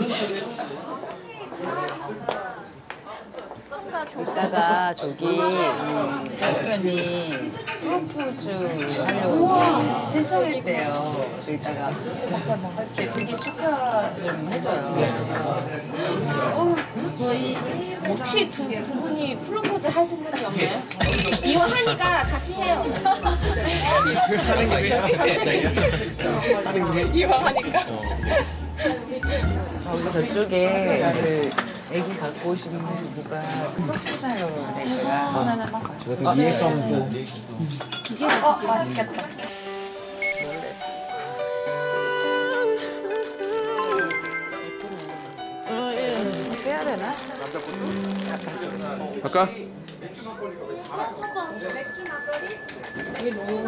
이따가 저기 음, 남편이 프로포즈 하려고 신청했대요. 그래서 이따가 이렇게 되게 축하 좀 해줘요. 어, 저희 혹시 두, 두 분이 프로포즈 할 생각이 없나요? 이혼하니까 같이 해요. 하는 게 왜? 하는 게 왜? 이혼하니까. 저기 저쪽에 그 애기 갖고 오신 부부가 프로포즈 하려고 그러는데 제가 하나만 봤어요. 저도 리액션도. 이게 어, 맛있겠다. 빼야 되나? 갈까?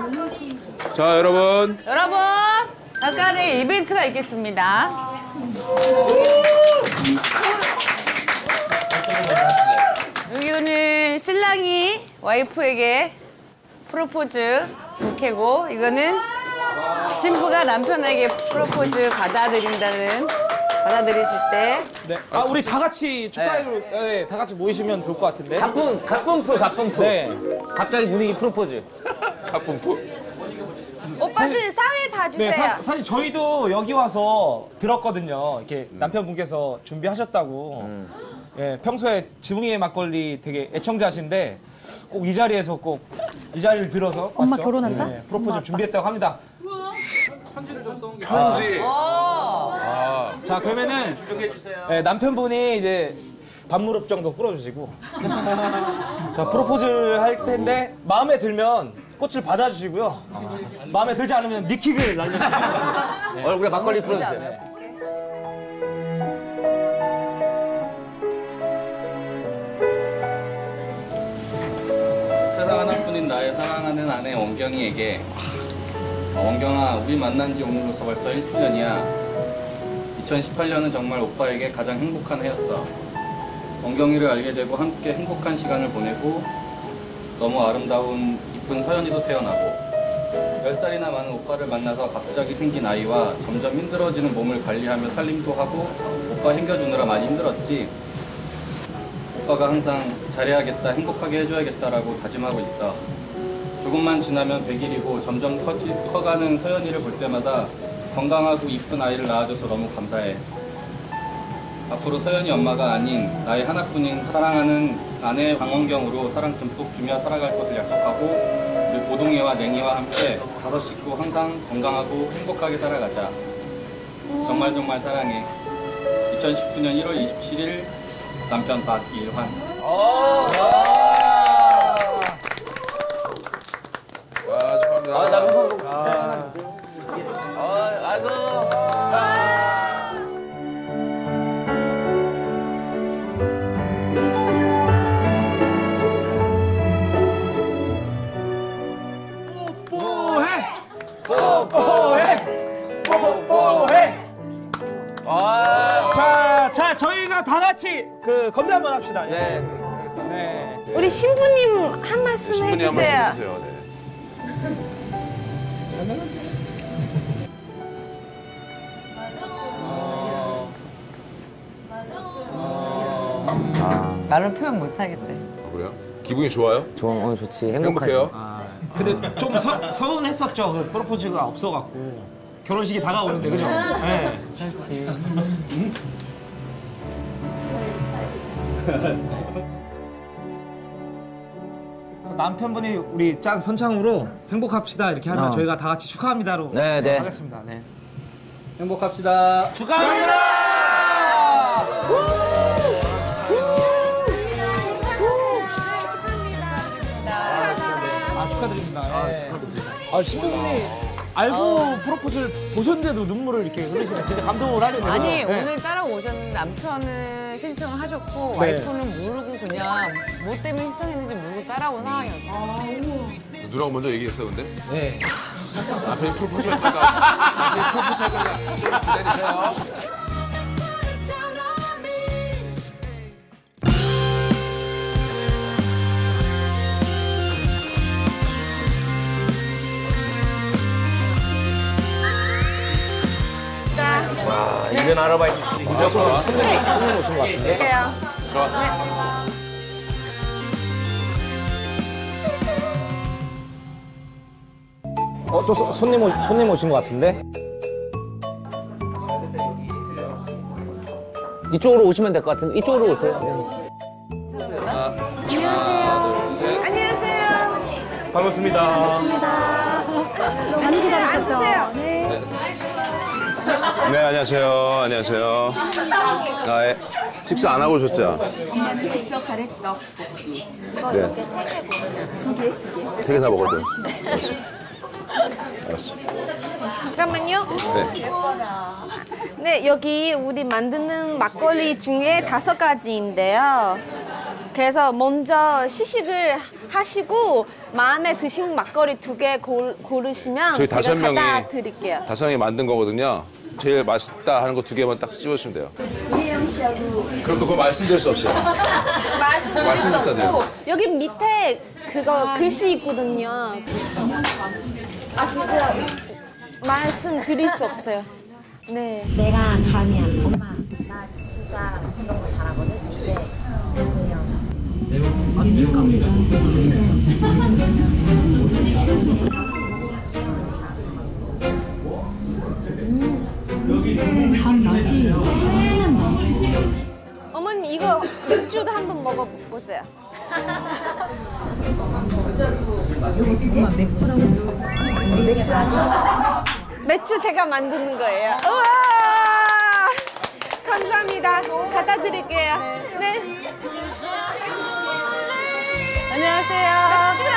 자, 여러분. 여러분, 잠깐의 이벤트가 있겠습니다. 여기는 신랑이 와이프에게 프로포즈 부케고 이거는 신부가 남편에게 프로포즈 받아들인다는 받아들이실 때. 네. 아 우리 다 같이 축하해로 네. 다 같이 모이시면 좋을 것 같은데. 가쁜 가쁜프 가쁜프. 네. 갑자기 분위기 프로포즈. 가쁜프. 오빠들 사회 봐주세요. 네, 사, 사실 저희도 여기 와서 들었거든요. 이렇게 남편분께서 준비하셨다고. 음. 예, 평소에 지붕이의 막걸리 되게 애청자신데 꼭 이 자리에서 꼭 이 자리를 빌어서 엄마 맞죠? 결혼한다? 네, 프로포즈를 준비했다고 합니다. 편지. 아. 자 그러면은 네, 남편분이 이제 반무릎 정도 끌어주시고 자 프로포즈를 할 텐데 마음에 들면 꽃을 받아주시고요. 마음에 들지 않으면 니킥을 날려주세요. 네. 얼굴에 막걸리 뿌려주세요. 세상 하나뿐인 나의 사랑하는 아내 원경이에게 어, 원경아, 우리 만난 지 오늘로써 벌써 일 주년이야. 이천십팔 년은 정말 오빠에게 가장 행복한 해였어. 원경이를 알게 되고 함께 행복한 시간을 보내고 너무 아름다운 이쁜 서연이도 태어나고 열 살이나 많은 오빠를 만나서 갑자기 생긴 아이와 점점 힘들어지는 몸을 관리하며 살림도 하고 오빠 챙겨주느라 많이 힘들었지. 오빠가 항상 잘해야겠다, 행복하게 해줘야겠다라고 다짐하고 있어. 조금만 지나면 백 일이고 점점 커지, 커가는 서연이를 볼 때마다 건강하고 이쁜 아이를 낳아줘서 너무 감사해. 앞으로 서연이 엄마가 아닌 나의 하나뿐인 사랑하는 아내 강원경으로 사랑 듬뿍 주며 살아갈 것을 약속하고 우리 고동이와 냉이와 함께 다섯 식구 항상 건강하고 행복하게 살아가자. 정말 정말 사랑해. 이천십구 년 일월 이십칠일 남편 박일환. 아, 축하합니다. 아, 남편 하나 주세요. 아, 아이고. 뽀뽀해! 뽀뽀해! 뽀뽀해! 아. 자, 자, 저희가 다 같이 그 건배 한번 합시다. 네. 네. 우리 신부님 한 말씀 신부님 한 해주세요. 말씀 해주세요. 네. 말로 표현 못하겠대. 아, 그래요? 기분이 좋아요? 좋아, 어, 좋지. 행복해요? 아, 근데 좀 서, 서운했었죠. 그 프로포즈가 없어갖고 결혼식이 다가오는데 그죠? 네. 그렇지. 남편분이 우리 짝 선창으로 행복합시다 이렇게 하면 어. 저희가 다 같이 축하합니다로 네, 네. 하겠습니다. 네. 행복합시다. 축하합니다. 아 축하드립니다. 네. 아 신부님이 알고 어. 프로포즈를 보셨는데도 눈물을 이렇게 흘리시네. 진짜 감동을 하셨네요. 아니 네. 오늘 따라오셨는데 남편은 신청을 하셨고 네. 와이프는 모르고 그냥 뭐 때문에 신청했는지 모르고 따라온 상황이었어. 누나가 먼저 얘기했어, 근데? 네. 남편이 프로포즈 했다가 남편이 프로포즈 했다가 기다리세요. 와, 이번 아르바이트 무조건 손님, 손님 오신 것 같은데? 그래요. 어, 저 소- 손님, 오, 손님 오신 것 같은데? 이쪽으로 오시면 될 것 같은데. 이쪽으로 오세요. 안녕하세요. 반갑습니다. 많이 기다리셨죠? 네. 네, 안녕하세요. 안녕하세요. 아, 예. 식사 안 하고 오셨죠? 엄마는 즉석 가래떡 볶기. 이거 네. 이렇게 세 개고 두 개, 두 개. 세 개 다 먹어도 돼. 알았어. 잠깐만요. 네. 네, 여기 우리 만드는 막걸리 중에 다섯 가지인데요. 그래서 먼저 시식을 하시고 마음에 드신 막걸리 두 개 고르시면 저희 제가 다섯 명이 갖다 드릴게요. 다섯 명이 만든 거거든요. 제일 맛있다 하는 거 두 개만 딱 찝어주시면 돼요. 이혜영 씨하고 그럼 그거 말씀드릴 수 없어요. 말씀드릴 수 말씀드렸어야 돼요. 없고 여기 밑에 그거 글씨 있거든요. 아 진짜 말씀드릴 수 없어요. 네. 내가 가면 엄마 나 진짜 그런 거 잘하거든. 근데 그냥 어머님 이거 맥주도 한번 먹어보세요. 엄마 맥주라고 맥주 아시죠? 맥주 제가 만드는 거예요. 우와! 감사합니다. 갖다 드릴게요. 네. 안녕하세요.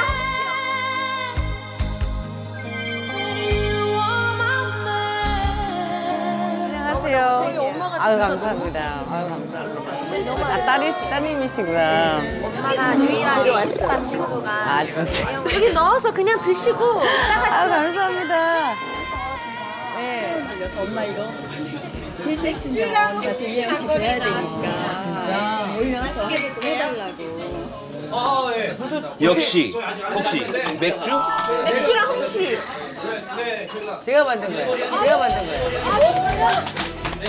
안녕하세요. 저희 엄마가 아유, 진짜 감사합니다. 아유, 감사합니다. 아, 딸이, 따님이시구나. 엄마가 유일하게 왔어 친구가. 아, 진짜. 여기 넣어서 그냥 드시고 아, 감사합니다. 네. 그래서 엄마 이거 필수했으면 가서 이혜영 씨 뵈야 되니까. 진짜. 올려서 해달라고. 역시 혹시 맥주? 맥주랑 홍시. 제가 만든 거예요. 제가 만든 거예요.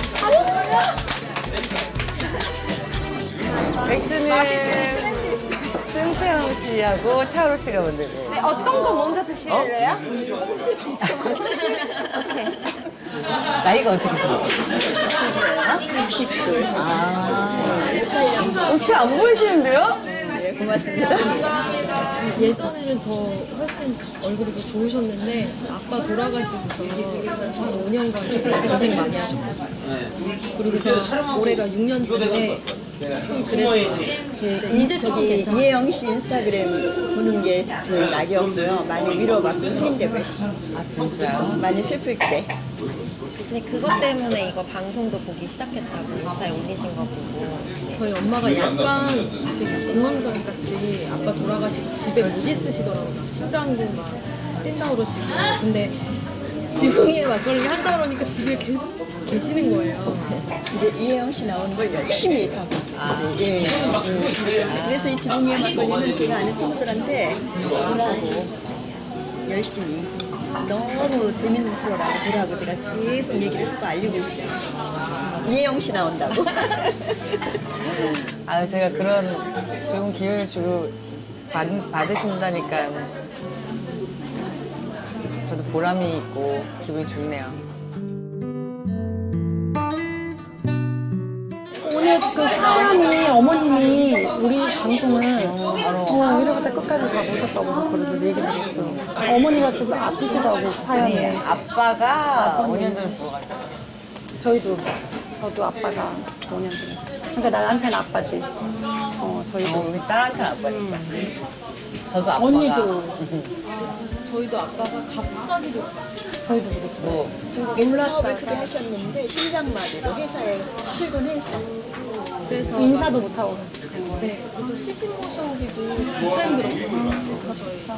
맥주는 승태영 씨하고 차오로 씨가 만들고. 네, 어떤 거 먼저 드실래요? 홍시 먼저 마시죠. 오케이. 나이가 어떻게 되세요? 육십 돌. 아, 어떻게 안 보이시는데요? 네, 고맙습니다. 예전에는 더 훨씬 얼굴이 더 좋으셨는데 아빠 돌아가시고서 한 오 년간 고생 많이 하셨고 그리고 저 올해가 육 년째인데 그래서 이 저기 이혜영 씨 인스타그램 보는 게 제일 낙이 없고요. 많이 위로받고 힘내고 있어요. 아 진짜요? 많이 슬플 때. 근데 그것 때문에 이거 방송도 보기 시작했다고 인스타에 올리신 거 보고 저희 엄마가 약간 되게 공황장애 같이 아빠 돌아가시고 집에 못 있으시더라고요. 막 심장도 막 뛰어오르시고 근데 지붕에 막걸리 한다 그러니까 집에 계속 계시는 거예요. 이제 이혜영 씨 나오는 걸 열심히 다 보고 있어요. 예. 예. 그래서 이 지붕 위에 막걸리는 제가 아는 친구들한테 보라고 열심히 너무 재밌는 프로라고 보라고 제가 계속 얘기를 하고 알리고 있어요. 이혜영 씨 나온다고. 아 제가 그런 좋은 기회를 주고 받, 받으신다니까 저도 보람이 있고 기분이 좋네요. 오늘 그 사람이 어머님이 우리 방송을 어, 이러부터 끝까지 다 보셨다고 그래도 얘기 들었어. 어머니가 좀 아프시다고 사연이. 네, 아빠가 오 년 전에 돌아가셨어요. 저희도 저도 아빠가 오 년 전에. 그러니까 나한테는 아빠지. 어 저희도 어, 우리 딸한테는 아빠니까. 저도 아빠가. 언니도. 저희도 아빠가 갑자기 저희도 그랬어. 중국에서 사업을 크게 하셨는데 심장마비로 회사에 출근해서 그래서 인사도 못 하고. 네, 그래서 시신 모셔오기도 진짜 힘들었거든요. 그래서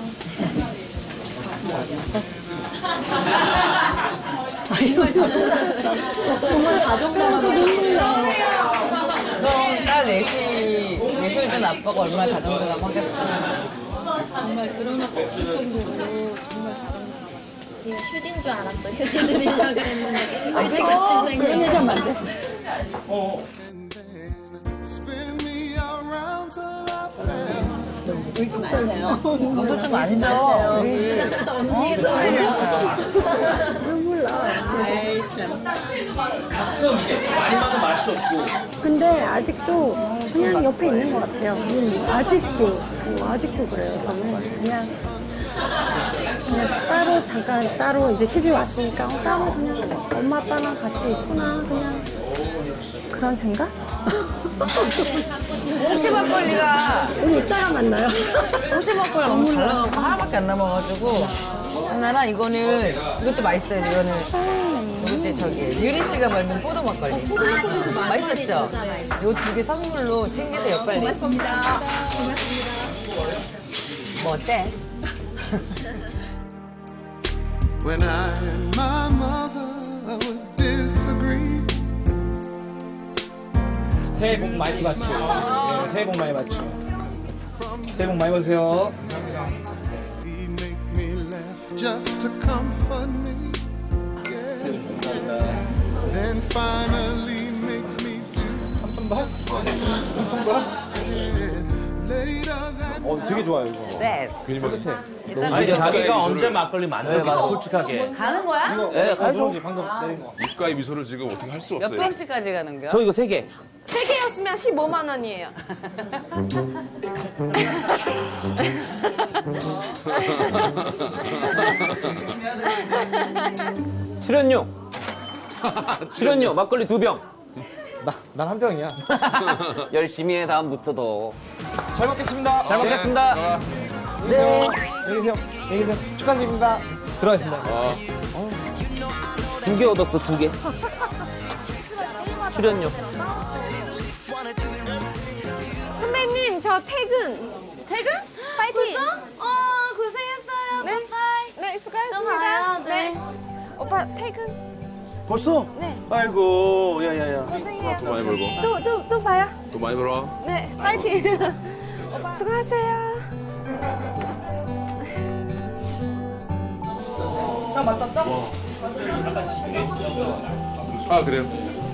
정말 가정담화가 그럼 딸 넷이 넷을 둔 아빠가 얼마나 다정다감 하겠어요. 정말 그런 아빠 없을 정도로 정말 다른 이거 휴지인 줄 알았어. 휴지 드리려고 그랬는데 아, 휴지 같이 생겼어. 울지 마세요. 너도 좀 앉아. 언니가 떨리니까. 눈물 나. 아이 참. 가끔 이게 많이 먹으면 맛이 없고. 근데 아직도 그냥 옆에 있는 것 같아요. 아직도 어, 아직도 그래요. 저는 그냥 그냥 따로 잠깐 따로 이제 시집 왔으니까 어, 따로 그냥 엄마 아빠랑 같이 있구나 그냥 그런 생각? 홍시 막걸리가 우리 이따가 만나요. 홍시 막걸리가 너무 잘 나가고 하나밖에 안 남아가지고 하나랑 이거는 이것도 맛있어요. 이거는 뭐지 저기 유리 씨가 만든 포도 막걸리. 포도 막걸리도 맛있었죠? 이 두 개 선물로 챙기세요 빨리. 고맙습니다. 고맙습니다. 뭐 어때? When I and my mother were busy disagree. 새해 복 많이 받죠. 네, 새해 복 많이 받죠. 새해 복 많이 받으세요. He make me laugh just to comfort me. Yeah. Then finally make me do just what he said. Later that 어, 되게 좋아요 이거. 네. 뿌듯해. 아니 자기가 언제 막걸리 만들었어? 네, 맞아, 솔직하게. 가는 거야? 이거 네, 가죠. 가죠. 방금 내린 거. 입가의 미소를 지금 어떻게 할 수 몇 없어요. 병씩까지 가는 거야? 저 이거 세 개. 세 개였으면 십오만 원이에요. 출연료. 출연료 막걸리 두 병. 나, 난 한 병이야. 열심히 해 다음부터도. 잘 먹겠습니다. 잘 먹겠습니다. 네. 안녕히 계세요. 안녕히 계세요. 축하드립니다. 들어가겠습니다. 어. 두 개 얻었어 두 개. 출연료. 선배님, 저 퇴근. 퇴근? 파이팅! 벌써? 어, 고생했어요. 네? 바이바이. 네, 수고하셨습니다. 네. 오빠, 퇴근. 벌써? 네. 아이고, 야야야. 고생해요. 돈 많이 벌고. 또, 또, 또 봐요. 돈 많이 벌어. 네, 파이팅. 오빠, 수고하세요. 아, 맞다. 딱. 아 그래요?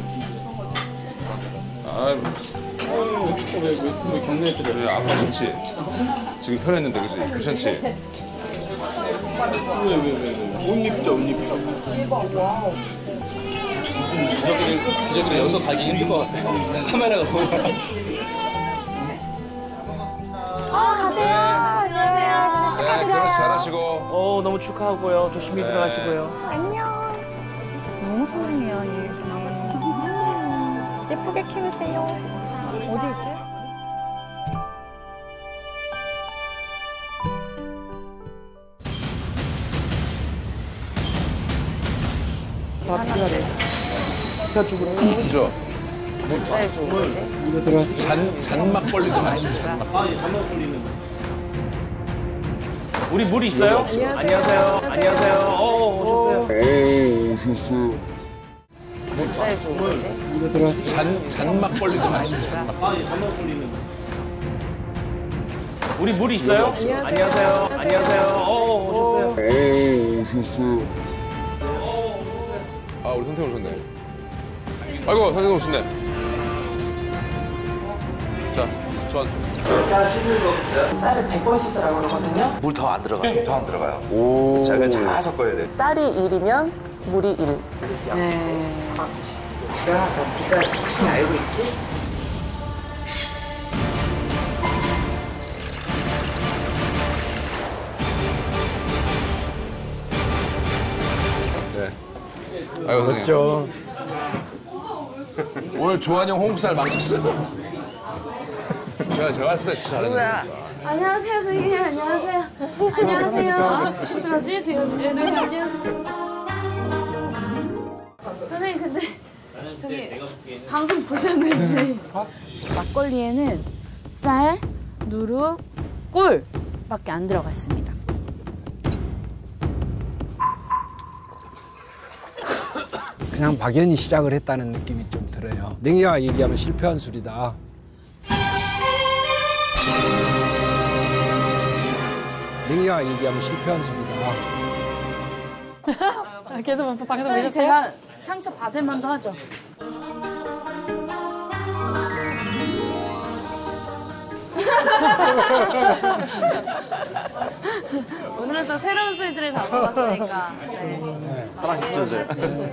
아, 왜, 왜, 왜 경례했어? 그래 아빠 좋지. 지금 편했는데 그지? 귀찮지? 왜, 왜, 왜, 왜? 옷 입자, 옷 입자. 와우. 무슨 기저귀를, 기저귀를 여기서 가기 힘들 것 같아. 카메라가 보여. 아, 가세요. 안녕하세요. 진짜 네, 결혼 축하드려요. 잘하시고. 어, 너무 축하하고요. 조심히 네. 들어가시고요. 안녕. 너무 소중해요, 얘 이렇게 나와서. 예쁘게 키우세요. 어디 있지? 저 필요해. 피자죽으로. 그죠? 목살 좋은 거지? 이거 들어왔어요. 잔, 잔 막걸리도 맛있어. 잔 막걸리. 아, 예, 잔 막걸리는. 우리 물 있어요? 안녕하세요. 안녕하세요. 어, 오셨어요. 오, 오셨어요. 목살 좋은 거지? 이거 들어왔어요. 잔, 잔 막걸리도 맛있어. 잔 막걸리. 아, 예, 잔 막걸리는. 우리 물 있어요? 안녕하세요. 안녕하세요. 어, 오셨어요. 오, 오셨어요. 아 우리 선생님 오셨네. 아이고 선생님 오셨네. 자, 전. 쌀 씹는 거부터 쌀을 백 번 씻으라고 그러거든요. 물 더 안 들어가요. 더 안 들어가요. 오. 자, 그냥 잘 섞어야 돼. 쌀이 일이면 물이 일. 네. 네가 네가 혹시 알고 있지? 네. 아이고 선생님. 그렇죠. 오늘 조한영 홍국살 망쳤어요. 제가 제가 봤을 때 진짜 잘했는데. 안녕하세요, 선생님. 안녕하세요. 안녕하세요. 어떡하지? 제가 지금 선생님, 근데 저기 방송 보셨는지 막걸리에는 쌀, 누룩, 꿀밖에 안 들어갔습니다. 그냥 막연히 시작을 했다는 느낌이 좀 들어요. 냉정하게 얘기하면 실패한 술이다. 냉정하게 얘기하면 실패한 술이다. 계속 방송 선생님, 보셨어요? 제가 상처 받을 만도 하죠. 오늘은 또 새로운 술들을 다 먹었으니까. 네. 하나씩 주세요.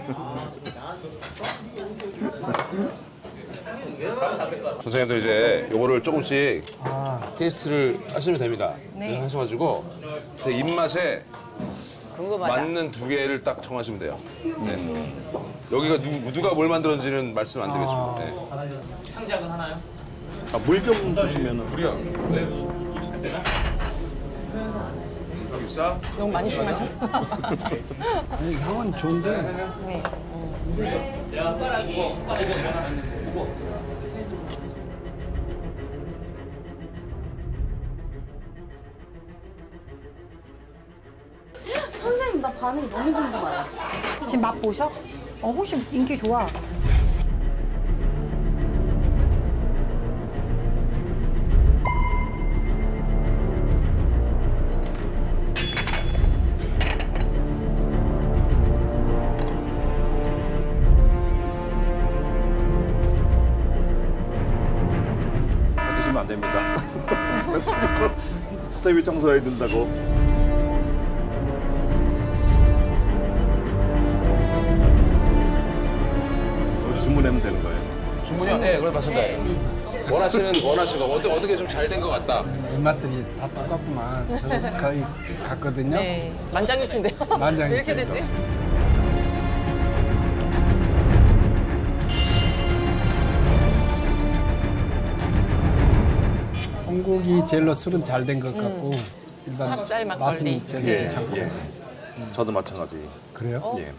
선생님도 이제 요거를 조금씩 테이스트를 하시면 됩니다. 네. 하셔가지고 제 입맛에 궁금하다. 맞는 두 개를 딱 정하시면 돼요. 네. 여기가 누, 누가 뭘 만들었는지는 말씀 안 드리겠습니다. 네. 창작은 하나요? 아, 물 좀 주시면은. 물이요? 네. 여기 싸? 너무 많이 심하셔. 아니, 향은 좋은데. 네. 내가 숟가락이고 숟가락이고 무거워. 선생님, 나 반응이 너무 궁금하다. 지금 맛 보셔? 어, 홍시 인기 좋아. 드시면 안 됩니다. 스텝이 청소해야 된다고. 주문하면 되는 거예요. 주문이요? 네, 그래 맞습니다. 원하시는 원하시는 거 어떻게 어떻게 좀 잘 된 것 같다. 입맛들이 다 똑같구만. 저 거의 같거든요. 네. 만장일치인데요. 만장일치. 왜 이렇게 됐지? 홍국이 제일로 술은 잘 된 것 같고 일단 찹쌀 막걸리. 맛은 제일 예, 괜찮고. 예. 저도 마찬가지. 그래요? 예.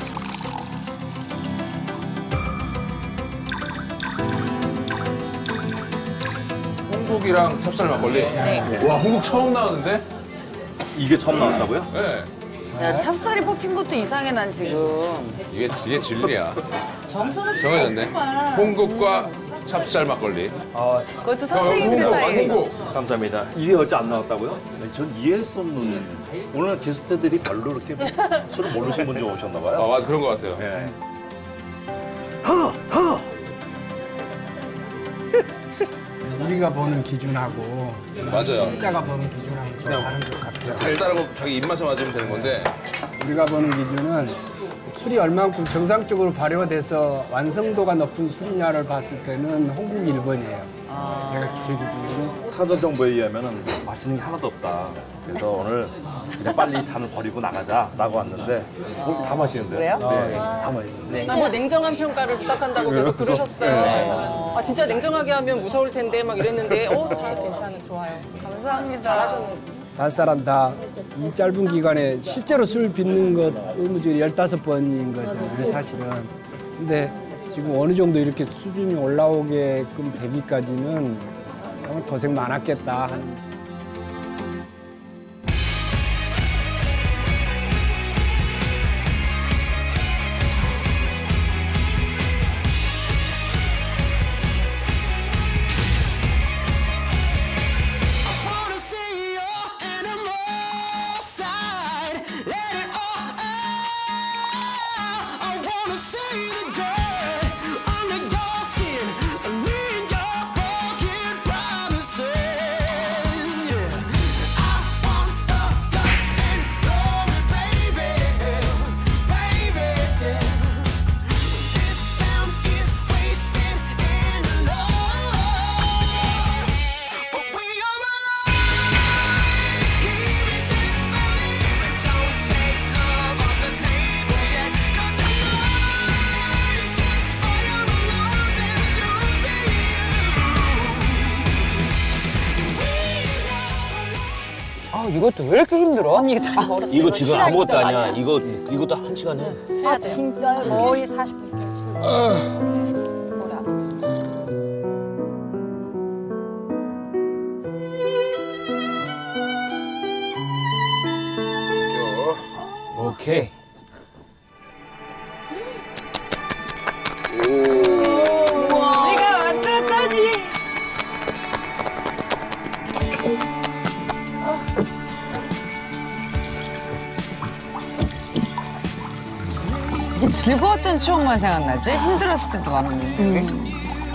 홍국이랑 찹쌀 막걸리. 네. 와, 홍국 처음 나왔는데? 이게 처음 나왔다고요? 네. 야, 찹쌀이 뽑힌 것도 이상해, 난 지금. 이게 이게 진리야. 정성은 정해졌네. 홍국과 찹쌀 막걸리. 아, 그것도 선생님들 사이에. 감사합니다. 이게 어제 안 나왔다고요? 네, 전 이해했었는. 오늘 게스트들이 별로 그렇게 술을 모르신 분이 오셨나 봐요. 아, 맞아. 그런 것 같아요. 네. 하! 하! 우리가 보는 기준하고 맞아요. 소비자가 보는 기준하고 좀 그냥 다른 것 같아요. 달달하고 자기 입맛에 맞으면 되는 건데. 우리가 보는 기준은 술이 얼만큼 정상적으로 발효돼서 완성도가 높은 술이냐를 봤을 때는 홍국 일 번이에요. 제가 제 기준으로. 사전 정보에 의하면 맛있는 게 하나도 없다. 그래서 오늘 그냥 빨리 잔을 버리고 나가자라고 왔는데 오늘 다 맛있는데요? 그래요? 네, 다 맛있어요. 나 뭐 냉정한 평가를 부탁한다고 계속 그래서- 그러셨어요. 아, 진짜 냉정하게 하면 무서울 텐데 막 이랬는데, 어, 다 괜찮은, 좋아요. 감사합니다. 잘하셨네요. 다섯 사람 다 이 짧은 기간에 실제로 술 빚는 것 의무적으로 열다섯 번인 거잖아요, 사실은. 근데 지금 어느 정도 이렇게 수준이 올라오게끔 되기까지는 정말 고생 많았겠다 하는. 아, 이것도 왜 이렇게 힘들어? 언니 이거 다 멀었어. 이거 지금 아무것도 아니야. 이거 이것도 한 시간 해. 아, 진짜요? 거의 사십 분. 술. 머리 아파. 오케이. 우리가 만들었다니. 이게 즐거웠던 추억만 생각나지? 힘들었을 때도 많았는데.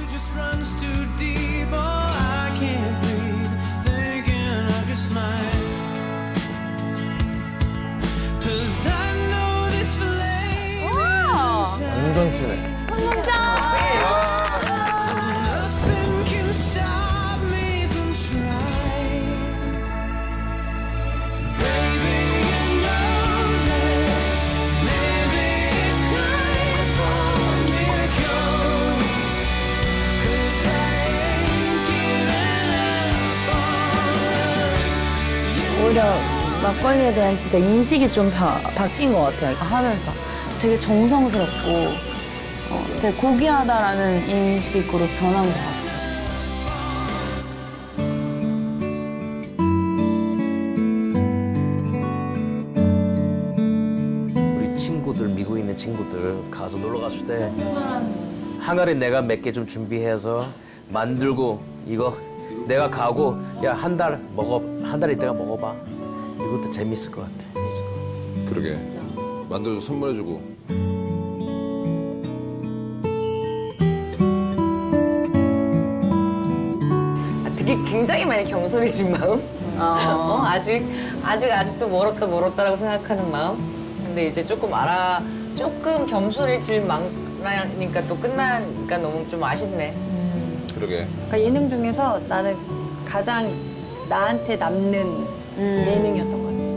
완전 진해. 오히려 막걸리에 대한 진짜 인식이 좀 바, 바뀐 것 같아요. 이거 하면서 되게 정성스럽고 어, 되게 고귀하다라는 인식으로 변한 것 같아요. 우리 친구들, 미국에 있는 친구들 그 가서 놀러 갔을 때 항아리 내가 몇 개 좀 준비해서 만들고 이거 내가 가고 야 한 달 먹어 한 달 있다가 먹어봐. 이것도 재밌을 것 같아. 그러게. 만들어서 선물해주고. 되게 굉장히 많이 겸손해진 마음? 어, 아직, 아직, 아직도 멀었다, 멀었다라고 생각하는 마음? 근데 이제 조금 알아, 조금 겸손해질 만하니까 또 끝나니까 너무 좀 아쉽네. 그러게. 그러니까 예능 중에서 나는 가장 나한테 남는 예능이었던 것 같아요.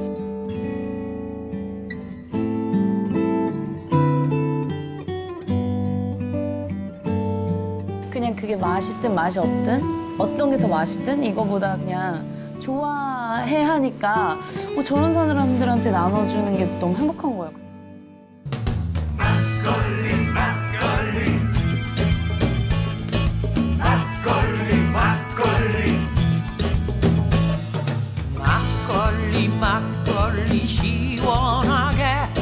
그냥 그게 맛있든 맛이 없든 어떤 게 더 맛있든 이거보다 그냥 좋아해 하니까 뭐 저런 사람들한테 나눠주는 게 너무 행복한 거예요. 막걸리 막걸리 막걸리 막걸리 막걸리 막걸리 시원하게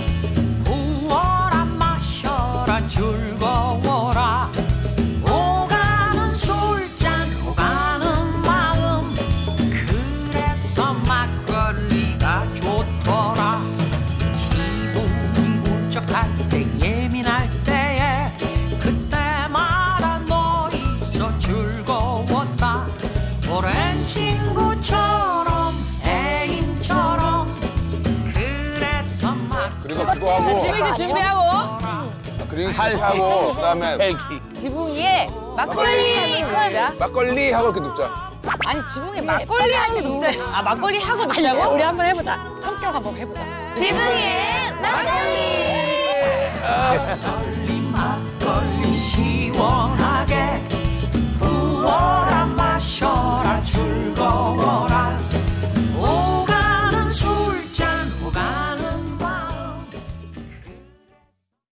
부어라 마셔라 즐거워라 오가는 술잔 오가는 마음 그래서 막걸리가 좋더라 기분이 울적할 때 예민할 때에 그때마다 너 있어 즐거웠다 오랜 친구처럼 애인처럼 그래서 막 그리고 그거 하고. 지붕이 준비하고 아, 그리고 그렇게 하고 그다음에 지붕이에 막걸리 자 막걸리 하고 이렇게 눕자. 아니 지붕에 막걸리 하고 눕자. 아 막걸리 하고 눕자고? 우리 한번 해보자. 성격 한번 해보자. 지붕에 막걸리.